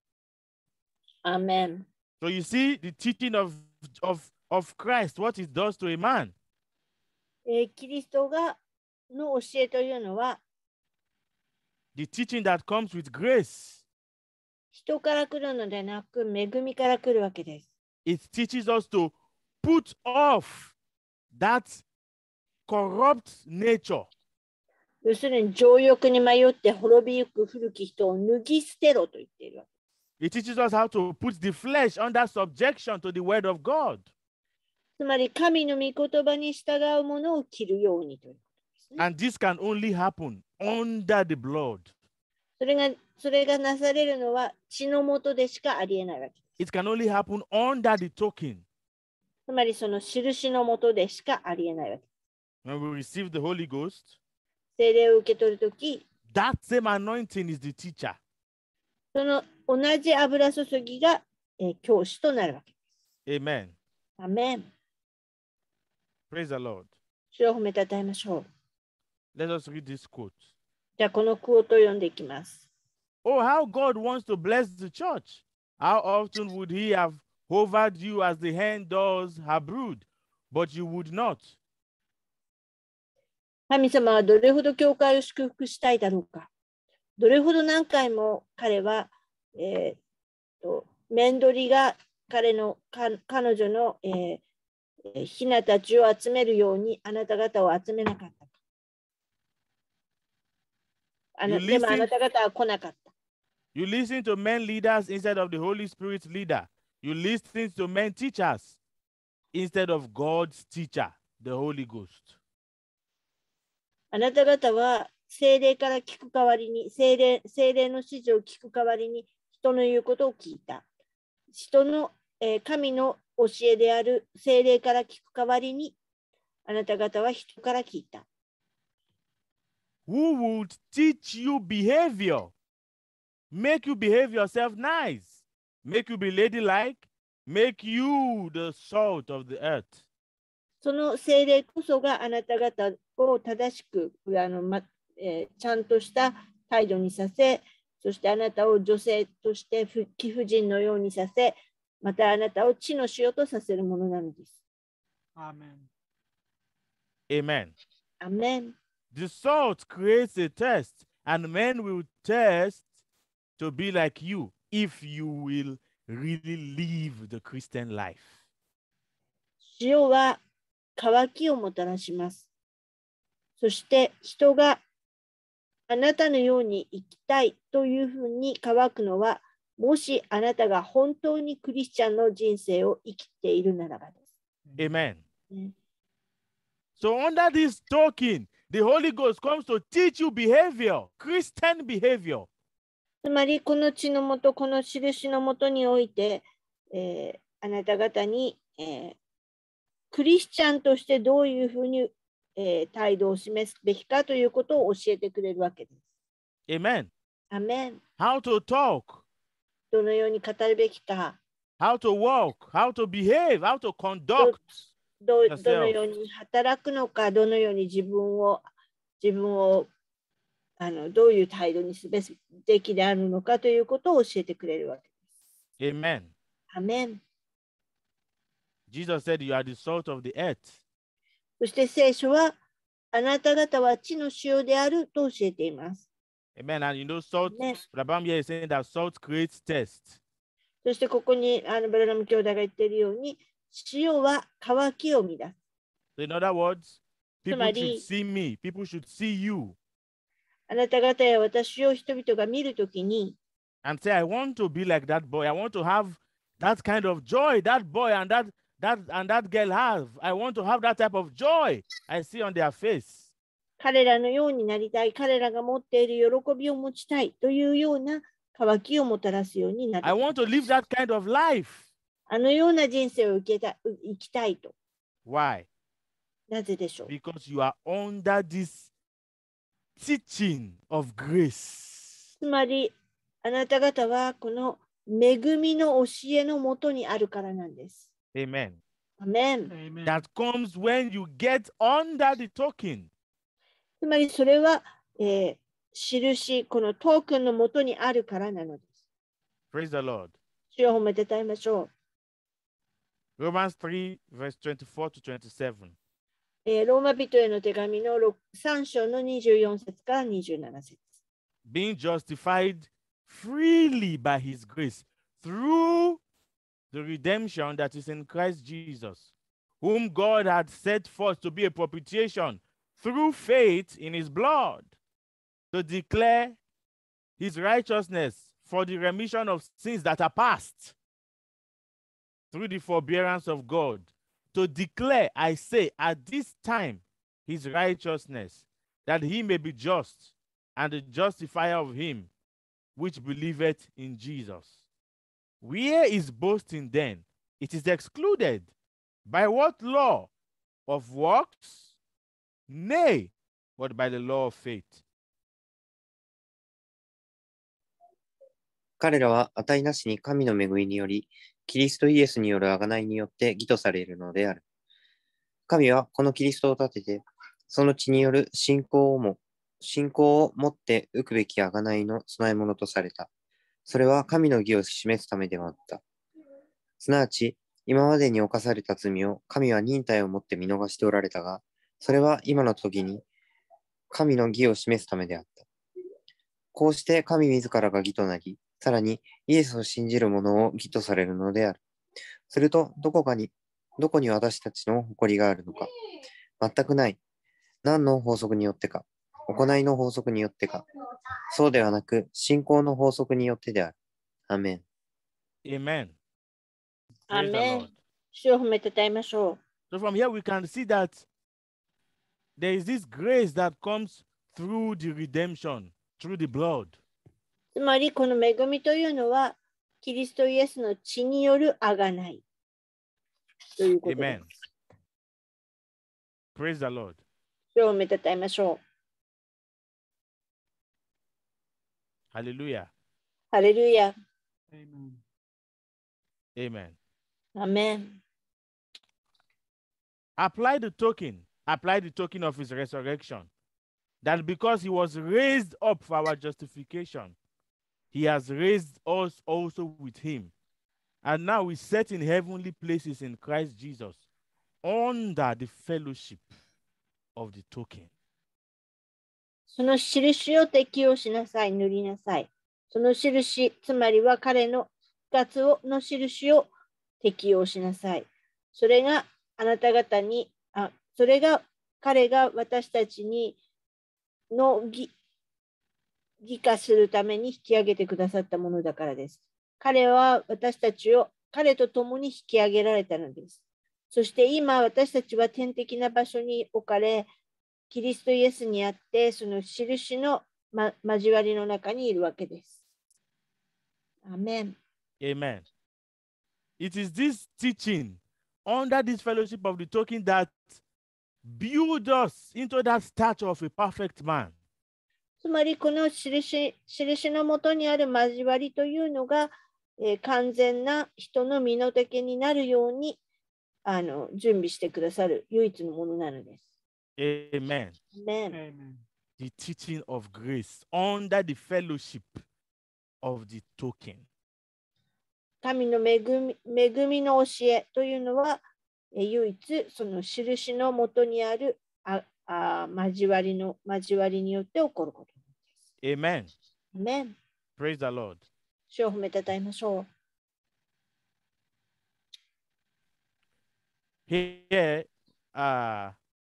Speaker 2: Amen.
Speaker 4: So you see the teaching of, of, of Christ, what it does to a man.
Speaker 2: えー、キリストがの教えというのは、
Speaker 4: The teaching that comes with grace.
Speaker 2: 人から来るのでなく、恵みから来るわけです。
Speaker 4: It teaches us to put off that corrupt nature.
Speaker 2: 要するに、情欲に迷って滅びゆく古き人を脱ぎ捨てろと言っているわけ。
Speaker 4: It teaches us how to put the flesh under subjection to the word of God.
Speaker 2: つまり、神の御言葉に従うものを着るようにということですね。
Speaker 4: And this can only happen under the blood.
Speaker 2: それが、それがなされるのは血の下でしかありえないわけです。
Speaker 4: It can only happen under the token.
Speaker 2: つまり、その印の下でしかありえないわけです。
Speaker 4: When we receive the Holy Ghost,
Speaker 2: 聖霊を受け取るとき、
Speaker 4: that same anointing is the teacher.
Speaker 2: その同じ油注ぎが、えー、教師となるわけです。
Speaker 4: Amen.
Speaker 2: アメン。
Speaker 4: Praise the Lord.
Speaker 2: 主を褒めたたえましょう。
Speaker 4: Let us read this quote.
Speaker 2: じゃあ、この句をと読んでいきます。
Speaker 4: Oh, how God wants to bless the church. How often would he have hovered you as the hen does her brood, but you would not.
Speaker 2: 神様はどれほど教会を祝福したいだろうか。どれほど何回も彼は、えー、と面取りが彼のか彼女の、えー、ひなたちを集めるようにあなた方を集めなかったか。 あの
Speaker 4: You
Speaker 2: でもあ
Speaker 4: listen-
Speaker 2: なた方は来なかった。
Speaker 4: You listen to men leaders instead of the Holy Spirit's leader. You listen to men teachers instead of God's teacher, the Holy Ghost.
Speaker 2: あなた方は聖霊から聞く代わりに、聖霊、聖霊の指示を聞く代わりに人の言うことを聞いた。人の、えー神の教えである聖霊から聞く代わりに、あなた方は人から聞いた。
Speaker 4: Who would teach you behavior? Make you behave yourself nice. Make you be ladylike. Make you the salt of the earth.
Speaker 2: その聖霊こそがあなた方を正しく、あのまえーちゃんとした態度にさせ、そしてあなたを女性としてふ貴婦人のようにさせ、またあなたを地の塩とさせるものなのです。
Speaker 3: Amen.
Speaker 4: Amen.
Speaker 2: アメン。
Speaker 4: The salt creates a test, and men will test to be like you if you will really live the Christian life.
Speaker 2: 塩は渇きをもたらします。そして人があなたのように生きたいというふうに渇くのは、もしあなたが本当にクリスチャンの人生を生きているならばです。
Speaker 4: Amen.
Speaker 2: ね
Speaker 4: So under this talking, the Holy Ghost comes to teach you behavior, Christian behavior.
Speaker 2: つまりこの地のもと、この印のもとにおいて、えーあなた方に、えークリスチャンとしてどういうふうに、えー態度を示すべきかということを教えてくれるわけです。
Speaker 4: Amen.
Speaker 2: アメン。
Speaker 4: How to talk,
Speaker 2: どのように語るべきか、
Speaker 4: how to walk, how to behave, how to conduct.
Speaker 2: どう
Speaker 4: yourself.
Speaker 2: どのように働くのか、どのように自分を自分をあのどういう態度にすべきであるのかということを教えてくれるわけです。
Speaker 4: Amen.
Speaker 2: アメン。
Speaker 4: Jesus said, You are the salt of the earth.
Speaker 2: そして聖書はあなた方は地の塩であると教えています。
Speaker 4: Amen. And you know, salt,
Speaker 2: Amen.
Speaker 4: Rabam here is saying that salt creates taste.
Speaker 2: そしてここにあのブラナム兄弟が言っているように、塩は渇きを生み出す。
Speaker 4: So in other words, people
Speaker 2: Somebody-
Speaker 4: should see me, people should see you
Speaker 2: あなた方や私を人々が見るときに、
Speaker 4: and say, I want to be like that boy. I want to have that kind of joy that boy and that that and that girl have. I want to have that type of joy I see on their face.
Speaker 2: 彼らのようになりたい、彼らが持っている喜びを持ちたいというような渇きをもたらすようになる。
Speaker 4: I want to live that kind of life.
Speaker 2: あのような人生を受けた生きたいと。
Speaker 4: Why?
Speaker 2: なぜでしょう。
Speaker 4: Because you are under this teaching of grace.
Speaker 2: つまり、あなた方はこの恵みの教えのもとにあるからなんです。
Speaker 4: Amen.
Speaker 2: アメン。
Speaker 3: Amen.
Speaker 4: That comes when you get under the talking.
Speaker 2: つまりそれは、えー印、このトークンのもとにあるからなのです。
Speaker 4: Praise the Lord.
Speaker 2: 主を褒めてたえましょ
Speaker 4: Romans three, verse twenty-four to twenty-seven.
Speaker 2: う。えーローマ人への手紙のさん章のにじゅうよん節からにじゅうなな節。
Speaker 4: Being justified freely by his grace through the redemption that is in Christ Jesus, whom God had set forth to be a propitiation through faith in his blood, to declare his righteousness for the remission of sins that are past through the forbearance of God, to declare, I say, at this time, his righteousness, that he may be just and the justifier of him which believeth in Jesus. Where is boasting then? It is excluded. By what law? Of works? Nay, but by the law of faith.
Speaker 5: 彼らは値なしに神の恵みにより、キリストイエスによる贖いによって義とされるのである。神はこのキリストを立てて、その血による信仰をも、信仰をもって受くべき贖いの備え物とされた。それは神の義を示すためではあった。すなわち、今までに犯された罪を神は忍耐をもって見逃しておられたが、それは今の時に神の義を示すためであった。こうして神自らが義となり、さらにイエスを信じる者を義とされるのである。すると、どこかに、どこに私たちの誇りがあるのか。全くない。何の法則によってか。 行いの法則によってか、そうではなく、信仰の法則によってである。アメン。
Speaker 4: Amen.
Speaker 2: ア
Speaker 4: Praise the
Speaker 2: メ
Speaker 4: Lord.
Speaker 2: ン。主を褒めたたえましょう。
Speaker 4: So from here we can see that there is this grace that comes through the redemption, through the blood.
Speaker 2: つまり、この恵みというのは、キリストイエスの血による贖いということで
Speaker 4: Amen.
Speaker 2: す。
Speaker 4: Praise the Lord.
Speaker 2: 主を褒めたたえましょう。
Speaker 4: Hallelujah.
Speaker 2: ハレルヤ。
Speaker 3: Amen.
Speaker 4: Amen.
Speaker 2: アメン。
Speaker 4: Apply the token, apply the token of his resurrection. That because he was raised up for our justification, he has raised us also with him. And now we set in heavenly places in Christ Jesus under the fellowship of the token.
Speaker 2: その印を適用しなさい、塗りなさい。その印、つまりは彼の復活をの印を適用しなさい。それがあなた方に、あそれが彼が私たちにの義義化するために引き上げてくださったものだからです。彼は私たちを彼と共に引き上げられたのです。そして今私たちは天的な場所に置かれ、キリストイエスにあって、その印の、ま、交わりの中にいるわけです。アメン。
Speaker 4: Amen. It is this teaching under this fellowship of the token that build us into that stature of a perfect man.
Speaker 2: つまりこの印、印のもとにある交わりというのが、えー、完全な人の身の丈になるようにあの準備してくださる唯一のものなのです。
Speaker 4: Amen.
Speaker 2: Amen.
Speaker 3: Amen.
Speaker 4: The teaching of grace under the fellowship of the token.
Speaker 2: 神の恵み、恵みの教えというのは、えー、唯一その印のもとにあるああ交わりの交わりによって起こることです。
Speaker 4: Amen.
Speaker 2: Amen.
Speaker 4: Praise the Lord.
Speaker 2: 主を褒めたたえましょう。
Speaker 4: Here, uh,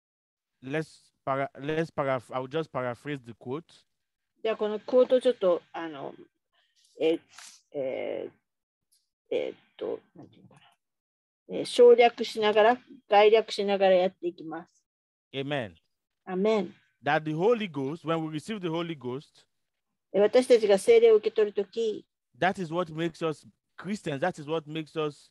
Speaker 4: let's para, let's para, I'll just paraphrase the quote.
Speaker 2: ではこのクオートちょっとあのえー、えー、えー、っとなんていうかな、えー、省略しながら概略しながらやっていきます。
Speaker 4: Amen.
Speaker 2: Amen.
Speaker 4: That the Holy Ghost, when we receive the Holy Ghost,
Speaker 2: 私たちが聖霊を受け取るとき、
Speaker 4: that is what makes us Christians. That is what makes us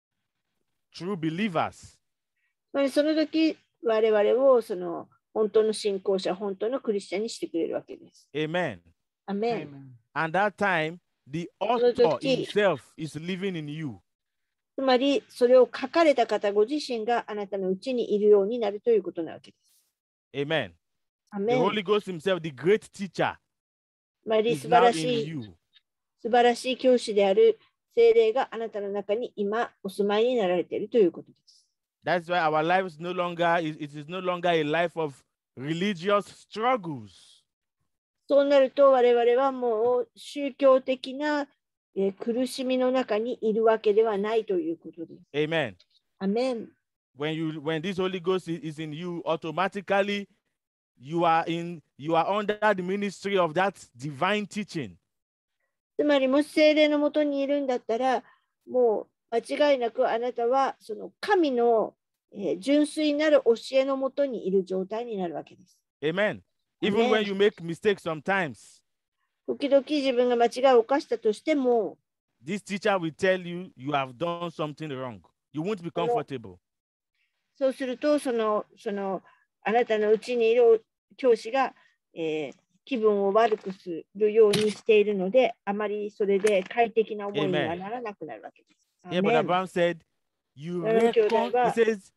Speaker 4: true believers.
Speaker 2: その時我々をその本当の信仰者、本当のクリスチャンにしてくれるわけです。
Speaker 4: Amen.
Speaker 2: Amen.
Speaker 4: And that time, the author himself is living in you.
Speaker 2: つまり、それを書かれた方ご自身があなたのうちにいるようになるということなわけです。
Speaker 4: Amen.
Speaker 2: Amen.
Speaker 4: The Holy Ghost himself, the great teacher,
Speaker 2: つまり
Speaker 4: is
Speaker 2: 素晴
Speaker 4: now
Speaker 2: ら
Speaker 4: in
Speaker 2: しい、
Speaker 4: you.
Speaker 2: 素晴らしい教師である聖霊があなたの中に今お住まいになられているということです。
Speaker 4: That's why our lives no longer is it is no longer a life of religious struggles.
Speaker 2: そうなると我々はもう宗教的なえ苦しみの中にいるわけではないということです。
Speaker 4: Amen.
Speaker 2: Amen.
Speaker 4: When you when this Holy Ghost is, is in you, automatically you are in you are under the ministry of that divine teaching.
Speaker 2: つまりもし聖霊のもとにいるんだったら、もう間違いなくあなたはその神の、えー、純粋なる教えのもとにいる状態になるわけです。
Speaker 4: Amen. Even
Speaker 2: Amen.
Speaker 4: when you make mistakes sometimes,
Speaker 2: 時々自分が間違いを犯したとしても、
Speaker 4: this teacher will tell you you have done something wrong. You won't be comfortable.
Speaker 2: そうするとそのそのあなたのうちにいる教師が、えー、気分を悪くするようにしているので、あまりそれで快適な思いにはならなくなるわけです。
Speaker 4: Yeah, but Abraham said, you reckon, he says,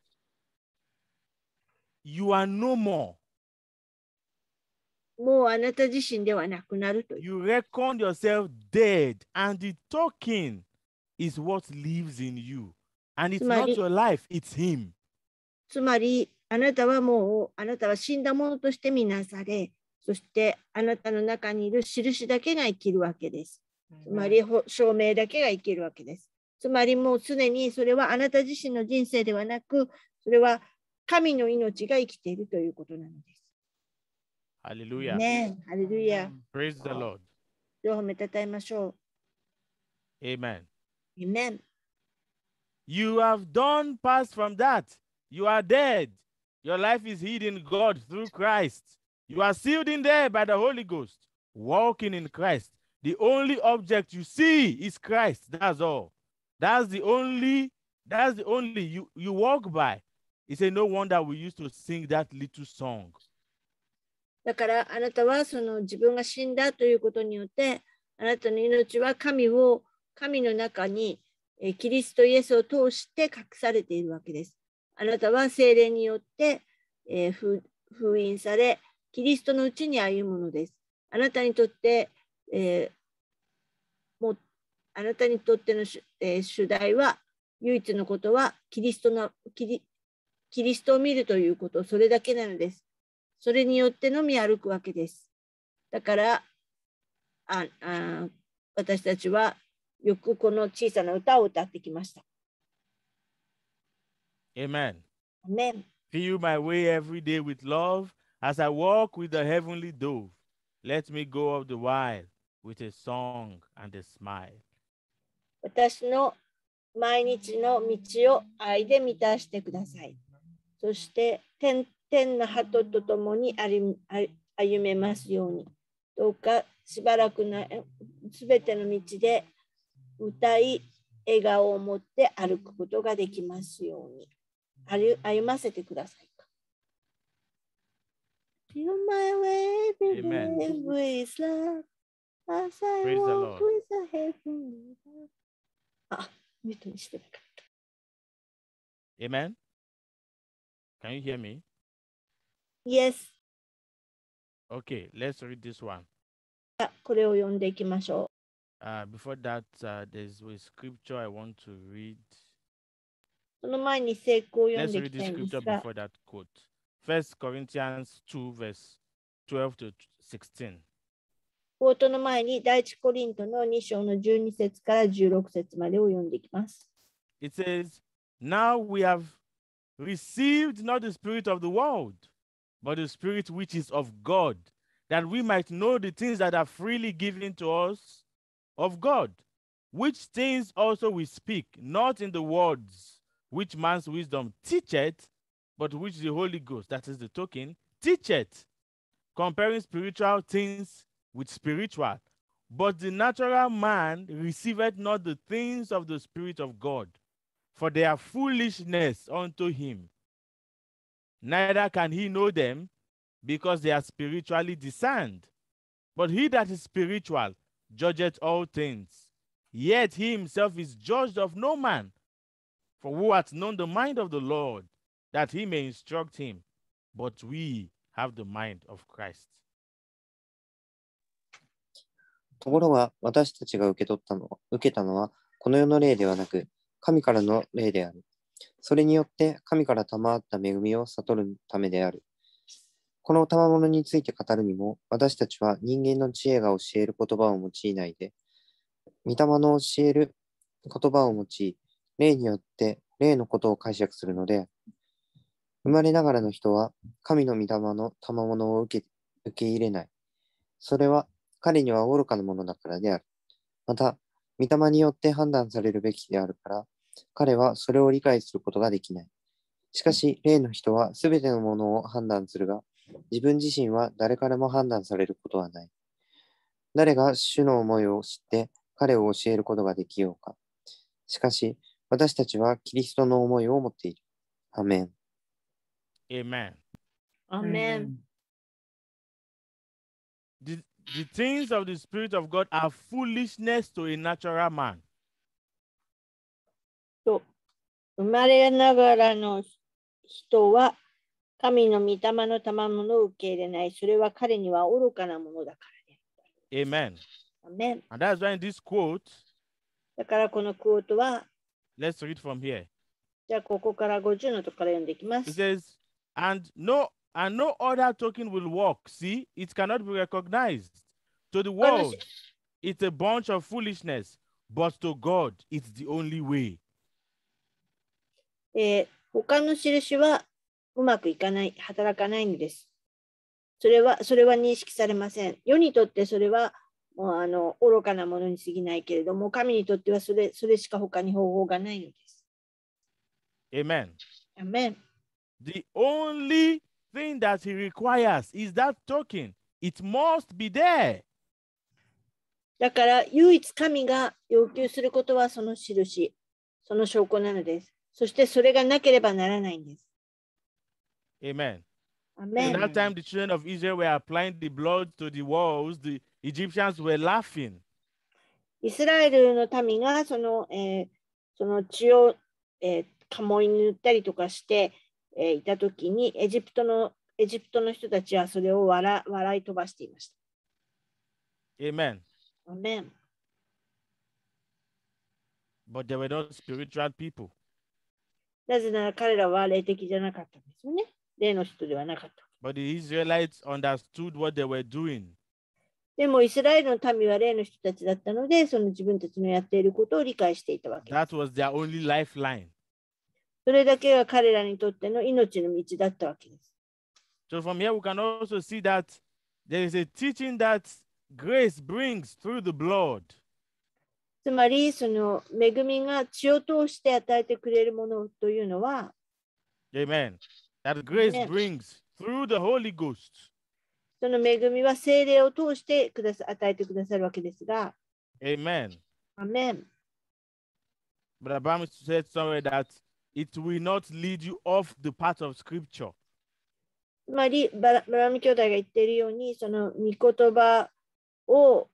Speaker 4: you are no more.
Speaker 2: もうあなた自身ではなくなるという。
Speaker 4: You reckon yourself dead, and the token is what lives in you. And it's not your life, it's him.
Speaker 2: つまり、あなたはもう、あなたは死んだものとしてみなされ、そしてあなたの中にいる印だけが生きるわけです。つまり、証明だけが生きるわけです。つまり、もう常にそれはあなた自身の人生ではなく、それは神の命が生きているということなのです。
Speaker 4: Hallelujah.
Speaker 2: ねえ、ハレルヤ。
Speaker 4: Praise the Lord.
Speaker 2: 主を褒めたたえましょ
Speaker 4: Amen.
Speaker 2: う。Amen.
Speaker 4: You have done past from that. You are dead. Your life is hid in God through Christ. You are sealed in there by the Holy Ghost, walking in Christ. The only object you see is Christ. That's all. That's the only, that's the only you, you walk by. It's a no wonder we used to sing that little song.
Speaker 2: だからあなたはその自分が死んだということによって、あなたの命は神を、神の中に、えーキリストイエスを通して隠されているわけです。あなたは聖霊によって、えー封封印され、キリストのうちに歩むものです。あなたにとって、えーもうあなたにとっての主、えー主題は、唯一のことはキリストのキリ、キリストを見るということ、それだけなのです。それによってのみ歩くわけです。だからああ私たちはよくこの小さな歌を歌ってきました。
Speaker 4: Amen.
Speaker 2: アメン。
Speaker 4: Fill my way every day with love as I walk with the heavenly dove. Let me go of the while with a song and a smile.
Speaker 2: 私の毎日の道を愛で満たしてください。そして天天の鳩とともに歩み歩めますように。どうかしばらくなすべての道で歌い、笑顔を持って歩くことができますように。歩歩ませてください。Fill my way every
Speaker 4: Amen.
Speaker 2: day with love as I
Speaker 4: Praise the
Speaker 2: walk
Speaker 4: Lord.
Speaker 2: with the heavenly love. あ、ミュートにしてなかっ
Speaker 4: Amen. Can you hear me?
Speaker 2: た。Yes.
Speaker 4: Okay, let's read this one.
Speaker 2: これを読んでいきましょ
Speaker 4: Uh, before that, uh, there's a scripture I want to read.
Speaker 2: う。その前に聖句を読ん
Speaker 4: Let's
Speaker 2: でい
Speaker 4: read
Speaker 2: き
Speaker 4: this
Speaker 2: たいんで
Speaker 4: scripture
Speaker 2: すが、
Speaker 4: before that quote. First Corinthians two, verse twelve to sixteen.
Speaker 2: コートの前に第一コリントのに章のじゅうに節からじゅうろく節までを読んでいきます。
Speaker 4: It says, Now we have received not the spirit of the world, but the spirit which is of God, that we might know the things that are freely given to us of God, which things also we speak, not in the words which man's wisdom teacheth, but which the Holy Ghost, that is the token, teacheth, comparing spiritual things with spiritual. But the natural man receiveth not the things of the Spirit of God, for they are foolishness unto him. Neither can he know them, because they are spiritually discerned. But he that is spiritual judgeth all things. Yet he himself is judged of no man. For who hath known the mind of the Lord, that he may instruct him? But we have the mind of Christ.
Speaker 5: ところが私たちが受け取ったのは、受けたのはこの世の霊ではなく、神からの霊である。それによって神から賜った恵みを悟るためである。この賜物について語るにも、私たちは人間の知恵が教える言葉を用いないで、御霊の教える言葉を用い、霊によって霊のことを解釈するので、生まれながらの人は神の御霊の賜物を受け、受け入れない。それは彼には愚かなものだからである。また、御霊によって判断されるべきであるから、彼はそれを理解することができない。しかし、霊の人はすべてのものを判断するが、自分自身は誰からも判断されることはない。誰が主の思いを知って彼を教えることができようか。しかし、私たちはキリストの思いを持っている。アメン。
Speaker 4: Amen.
Speaker 2: アメン。
Speaker 4: The, the things of the Spirit of God are foolishness to a natural man.
Speaker 2: と生まれながらの人は神の御霊の賜物を受け入れない。それは彼には愚かなものだからで。
Speaker 4: Amen.
Speaker 2: アメン。
Speaker 4: And that's why in this quote,
Speaker 2: だからこのクオートは、
Speaker 4: let's read from here.
Speaker 2: じゃあここからごじゅうのとこから読んでいきま
Speaker 4: It
Speaker 2: す。
Speaker 4: says, and no and no other token will work. See, it cannot be recognized. To the world, it's a bunch of foolishness, but to God, it's the only way.
Speaker 2: えー他の印はうまくいかない、働かないんです。 それは、それは認識されません。世にとってそれはもうあの愚かなものに過ぎないけれども、神にとってはそれ、それしか他に方法がないのです。
Speaker 4: Amen.
Speaker 2: Amen.
Speaker 4: The only thing that he requires is that token. It must be there.
Speaker 2: だから唯一神が要求することはその印、その証拠なのです。そしてそれがなければならないんです。
Speaker 4: Amen.
Speaker 2: Amen.
Speaker 4: In that time, the children of Israel were applying the blood to the walls. The Egyptians were laughing.
Speaker 2: イスラエルの民がその、えー、その血を、えー、家紋に塗ったりとかして、えー、いたときにエジプトのエジプトの人たちはそれを笑、笑い飛ばしていました。
Speaker 4: Amen.
Speaker 2: Amen.
Speaker 4: But they were not spiritual people.
Speaker 2: なぜなら彼らは霊的じゃなかったんですよね。霊の人ではなかった。
Speaker 4: But the Israelites understood what they were doing.
Speaker 2: でもイスラエルの民は霊の人たちだったので、その自分たちのやっていることを理解していたわけです。
Speaker 4: That was their only lifeline.
Speaker 2: それだけが彼らにとっての命の道だったわけです。
Speaker 4: So from here we can also see that there is a teaching that grace brings through the blood.
Speaker 2: つまり、その恵みが血を通して与えてくれるものというのは、
Speaker 4: Amen. That grace
Speaker 2: Amen.
Speaker 4: brings through the Holy Ghost.
Speaker 2: その恵みは聖霊を通してくださ与えてくださるわけですが、
Speaker 4: Amen.
Speaker 2: Amen.
Speaker 4: But Abraham said somewhere that it will not lead you off the path of Scripture.
Speaker 2: つまり、バラバラム兄弟が言っているように、その御言葉を、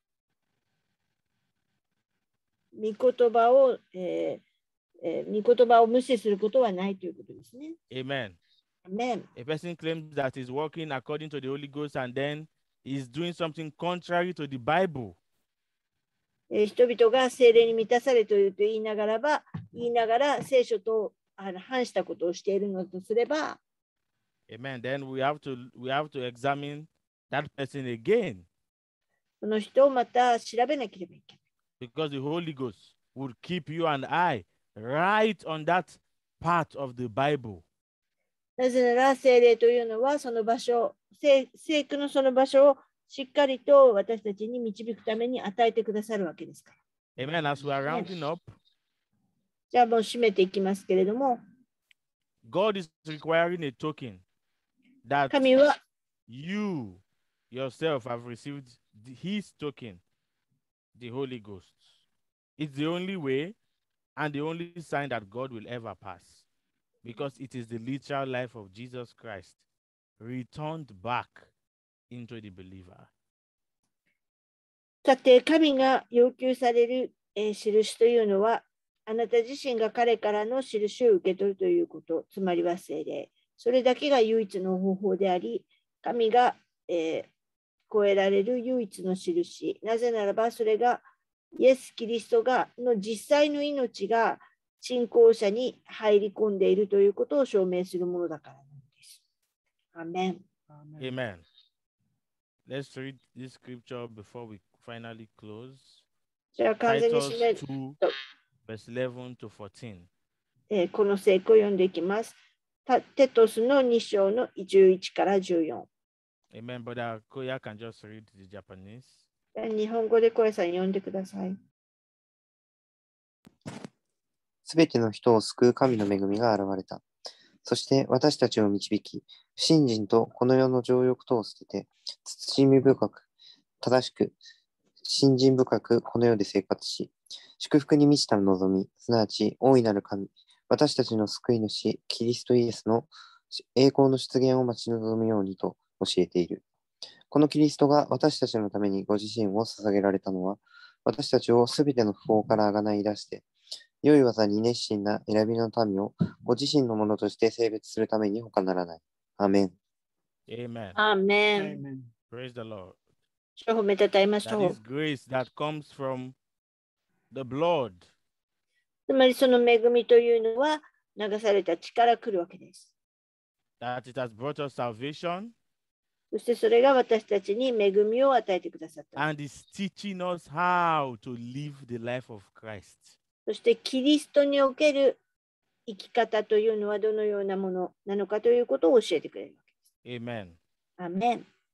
Speaker 2: 御言葉を、えーえー、御言葉を無視することはないということですね。
Speaker 4: Amen.
Speaker 2: Amen.
Speaker 4: A person claims that he's walking according to the Holy Ghost and then he's doing something contrary to the Bible.
Speaker 2: えー、人々が聖霊に満たされていると言いながらば、言いながら聖書とあの反したことをしているのとすれば、
Speaker 4: Amen. Then we have to we have to examine that person again.
Speaker 2: その人をまた調べなければいけない。
Speaker 4: Because the Holy Ghost would keep you and I right on that part of the Bible.
Speaker 2: なぜなら聖霊というのはその場所、聖聖句のその場所をしっかりと私たちに導くために与えてくださるわけですから。
Speaker 4: Amen. As we are rounding up,
Speaker 2: じゃあもう締めていきますけれども、
Speaker 4: God is requiring a token that
Speaker 2: 神は
Speaker 4: you yourself have received his token, the Holy Ghost. It's the only way and the only sign that God will ever pass, because it is the literal life of Jesus Christ returned back into the believer.
Speaker 2: さて、神が要求される、えー、印というのは、あなた自身が彼からの印を受け取るということ、つまりは聖霊。それだけが唯一の方法であり、神が、えー、超えられる唯一の印。なぜならば、それがイエス・キリストがの実際の命が信仰者に入り込んでいるということを証明するものだからなんです。アメン。
Speaker 4: Amen. Let's read this scripture before we finally close.
Speaker 2: じゃあ完全に
Speaker 4: Titus
Speaker 2: 締め
Speaker 4: two, verse eleven to fourteen.
Speaker 2: えー、この聖句を読んでいきます。テトスのに章のじゅういちからじゅうよん。
Speaker 4: Amen. Brother Koya can just read the Japanese.
Speaker 2: 日本語で小屋さん読んでください。
Speaker 5: すべての人を救う神の恵みが現れた。そして私たちを導き、不信心とこの世の情欲とを捨てて、慎み深く、正しく、信心深くこの世で生活し、祝福に満ちた望み、すなわち大いなる神、私たちの救い主、キリストイエスの栄光の出現を待ち望むようにと教えている。このキリストが私たちのためにご自身を捧げられたのは、私たちをすべての不法からあがない出して、良い技に熱心な選びの民をご自身のものとして性別するために他ならない。アーメン。
Speaker 4: Amen.
Speaker 2: アーメン。
Speaker 4: Praise the Lord.
Speaker 2: 主を褒めたたえましょ
Speaker 4: That
Speaker 2: う。
Speaker 4: is grace that comes from the blood.
Speaker 2: つまりその恵みというのは流された血から来るわけです。
Speaker 4: That it has brought us salvation.
Speaker 2: そしてそれが私たちに恵みを与えてくださった。
Speaker 4: And is teaching us how to live the life of Christ.
Speaker 2: そしてキリストにおける生き方というのはどのようなものなのかということを教えてくれるわけです。
Speaker 4: Amen.
Speaker 2: アーメン。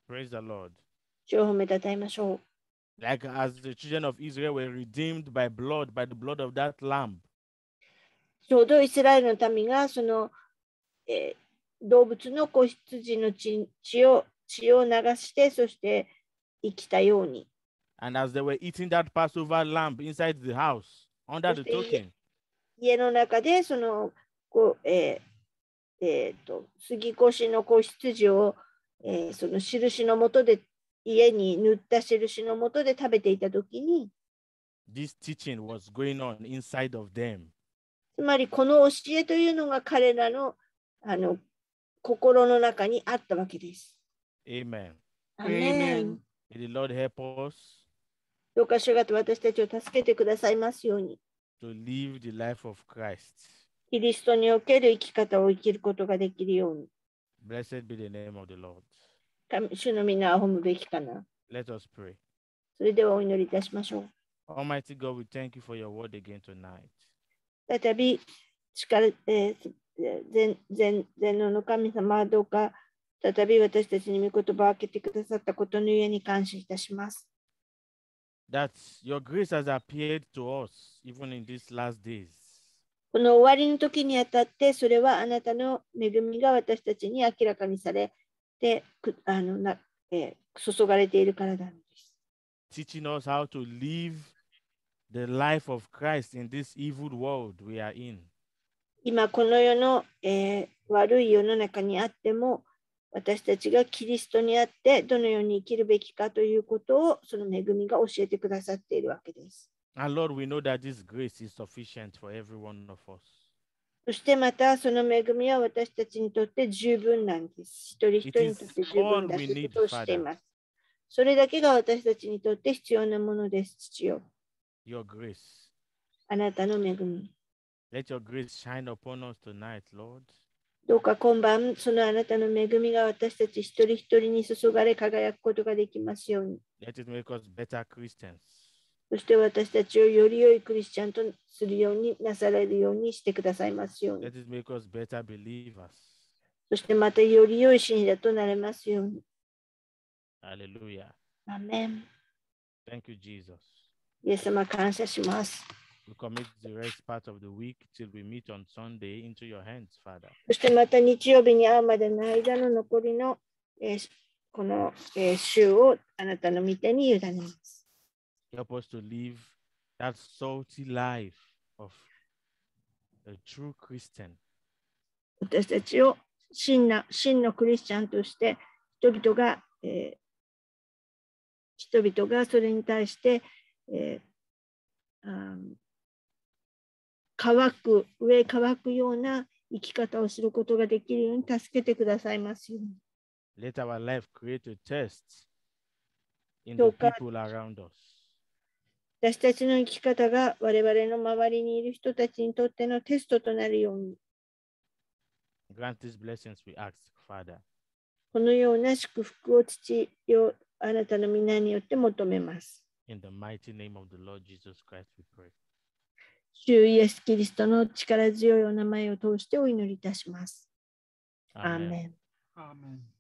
Speaker 4: Praise the Lord.
Speaker 2: 主を褒めたたえましょう。
Speaker 4: Like as the children of Israel were redeemed by blood, by the blood of that lamb.
Speaker 2: ちょうどイスラエルの民がその、えー、動物の子羊の 血, 血, を血を流して、そして生きたように。
Speaker 4: And as they were eating that Passover lamb inside the house, under the token.
Speaker 2: 家の中でそのこう、えーえー、と杉越の子羊を、えー、その印のもとで家に塗った印のもとで食べていたときに、
Speaker 4: This teaching was going on inside of them.
Speaker 2: つまりこの教えというのが彼らの、あの心の中にあったわけです。
Speaker 4: Amen.
Speaker 2: アーメン。
Speaker 4: May the Lord help us
Speaker 2: どうか主が私たちを助けてくださいますように。
Speaker 4: to live the life of Christ.
Speaker 2: キリストにおける生き方を生きることができるように。
Speaker 4: Blessed be the name of the Lord.
Speaker 2: 神主の皆を褒むべきかな。
Speaker 4: Let us pray.
Speaker 2: それではお祈りいたしましょう。
Speaker 4: Almighty God, we thank you for your word again tonight.
Speaker 2: 再び力、えー、全全全能の神様はどうか再び私たちに御言葉を開けてくださったことの上に感謝いたします。
Speaker 4: That your grace has appeared to us even in these last days.
Speaker 2: この終わりの時にあたって、それはあなたの恵みが私たちに明らかにされて、あのなえー、注がれているからなんです。
Speaker 4: Teaching us how to live the life of Christ in this evil world we are in.
Speaker 2: 今この世の、えー、悪い世の中にあっても、私たちがキリストにあってどのように生きるべきかということをその恵みが教えてくださっているわけです。
Speaker 4: And Lord, we know that this grace is sufficient for every one of us.
Speaker 2: そしてまたその恵みは私たちにとって十分なんです。一人一人にとって十分だということをしています。それだけが私たちにとって必要なものです、父よ。
Speaker 4: Your grace.
Speaker 2: あなたの恵み。
Speaker 4: Let your grace shine upon us tonight, Lord.
Speaker 2: どうか今晩、そのあなたの恵みが私たち一人一人に注がれ輝くことができますように。
Speaker 4: Let it make us better Christians.
Speaker 2: そして私たちをより良いクリスチャンとするようになされるようにしてくださいますように。
Speaker 4: Let it make us better believers.
Speaker 2: そしてまたより良い信者となれますように。
Speaker 4: Hallelujah.
Speaker 2: アーメン。
Speaker 4: Thank you, Jesus.
Speaker 2: イエス様感謝します。
Speaker 4: We commit the rest part of the week till we meet on Sunday into your hands, Father.
Speaker 2: そしてまた日曜日に会うまでの間の残りの、えー、この、えー、週をあなたの御手に委ねます。
Speaker 4: Help us to live that salty life of a true Christian.
Speaker 2: 私たちを真な真のクリスチャンとして人々が、えー、人々がそれに対して、えー、あ乾く、上乾くような生き方をすることができるように助けてくださいますように。
Speaker 4: Let our life create a test in the people around us.
Speaker 2: 私たちの生き方が我々の周りにいる人たちにとってのテストとなるように。
Speaker 4: Grant these blessings we ask, Father.
Speaker 2: このような祝福を父よあなたの皆によって求めます。
Speaker 4: In the mighty name of the Lord Jesus Christ, we pray.
Speaker 2: 主イエス・キリストの力強いお名前を通してお祈りいたします。アーメン。
Speaker 3: Amen.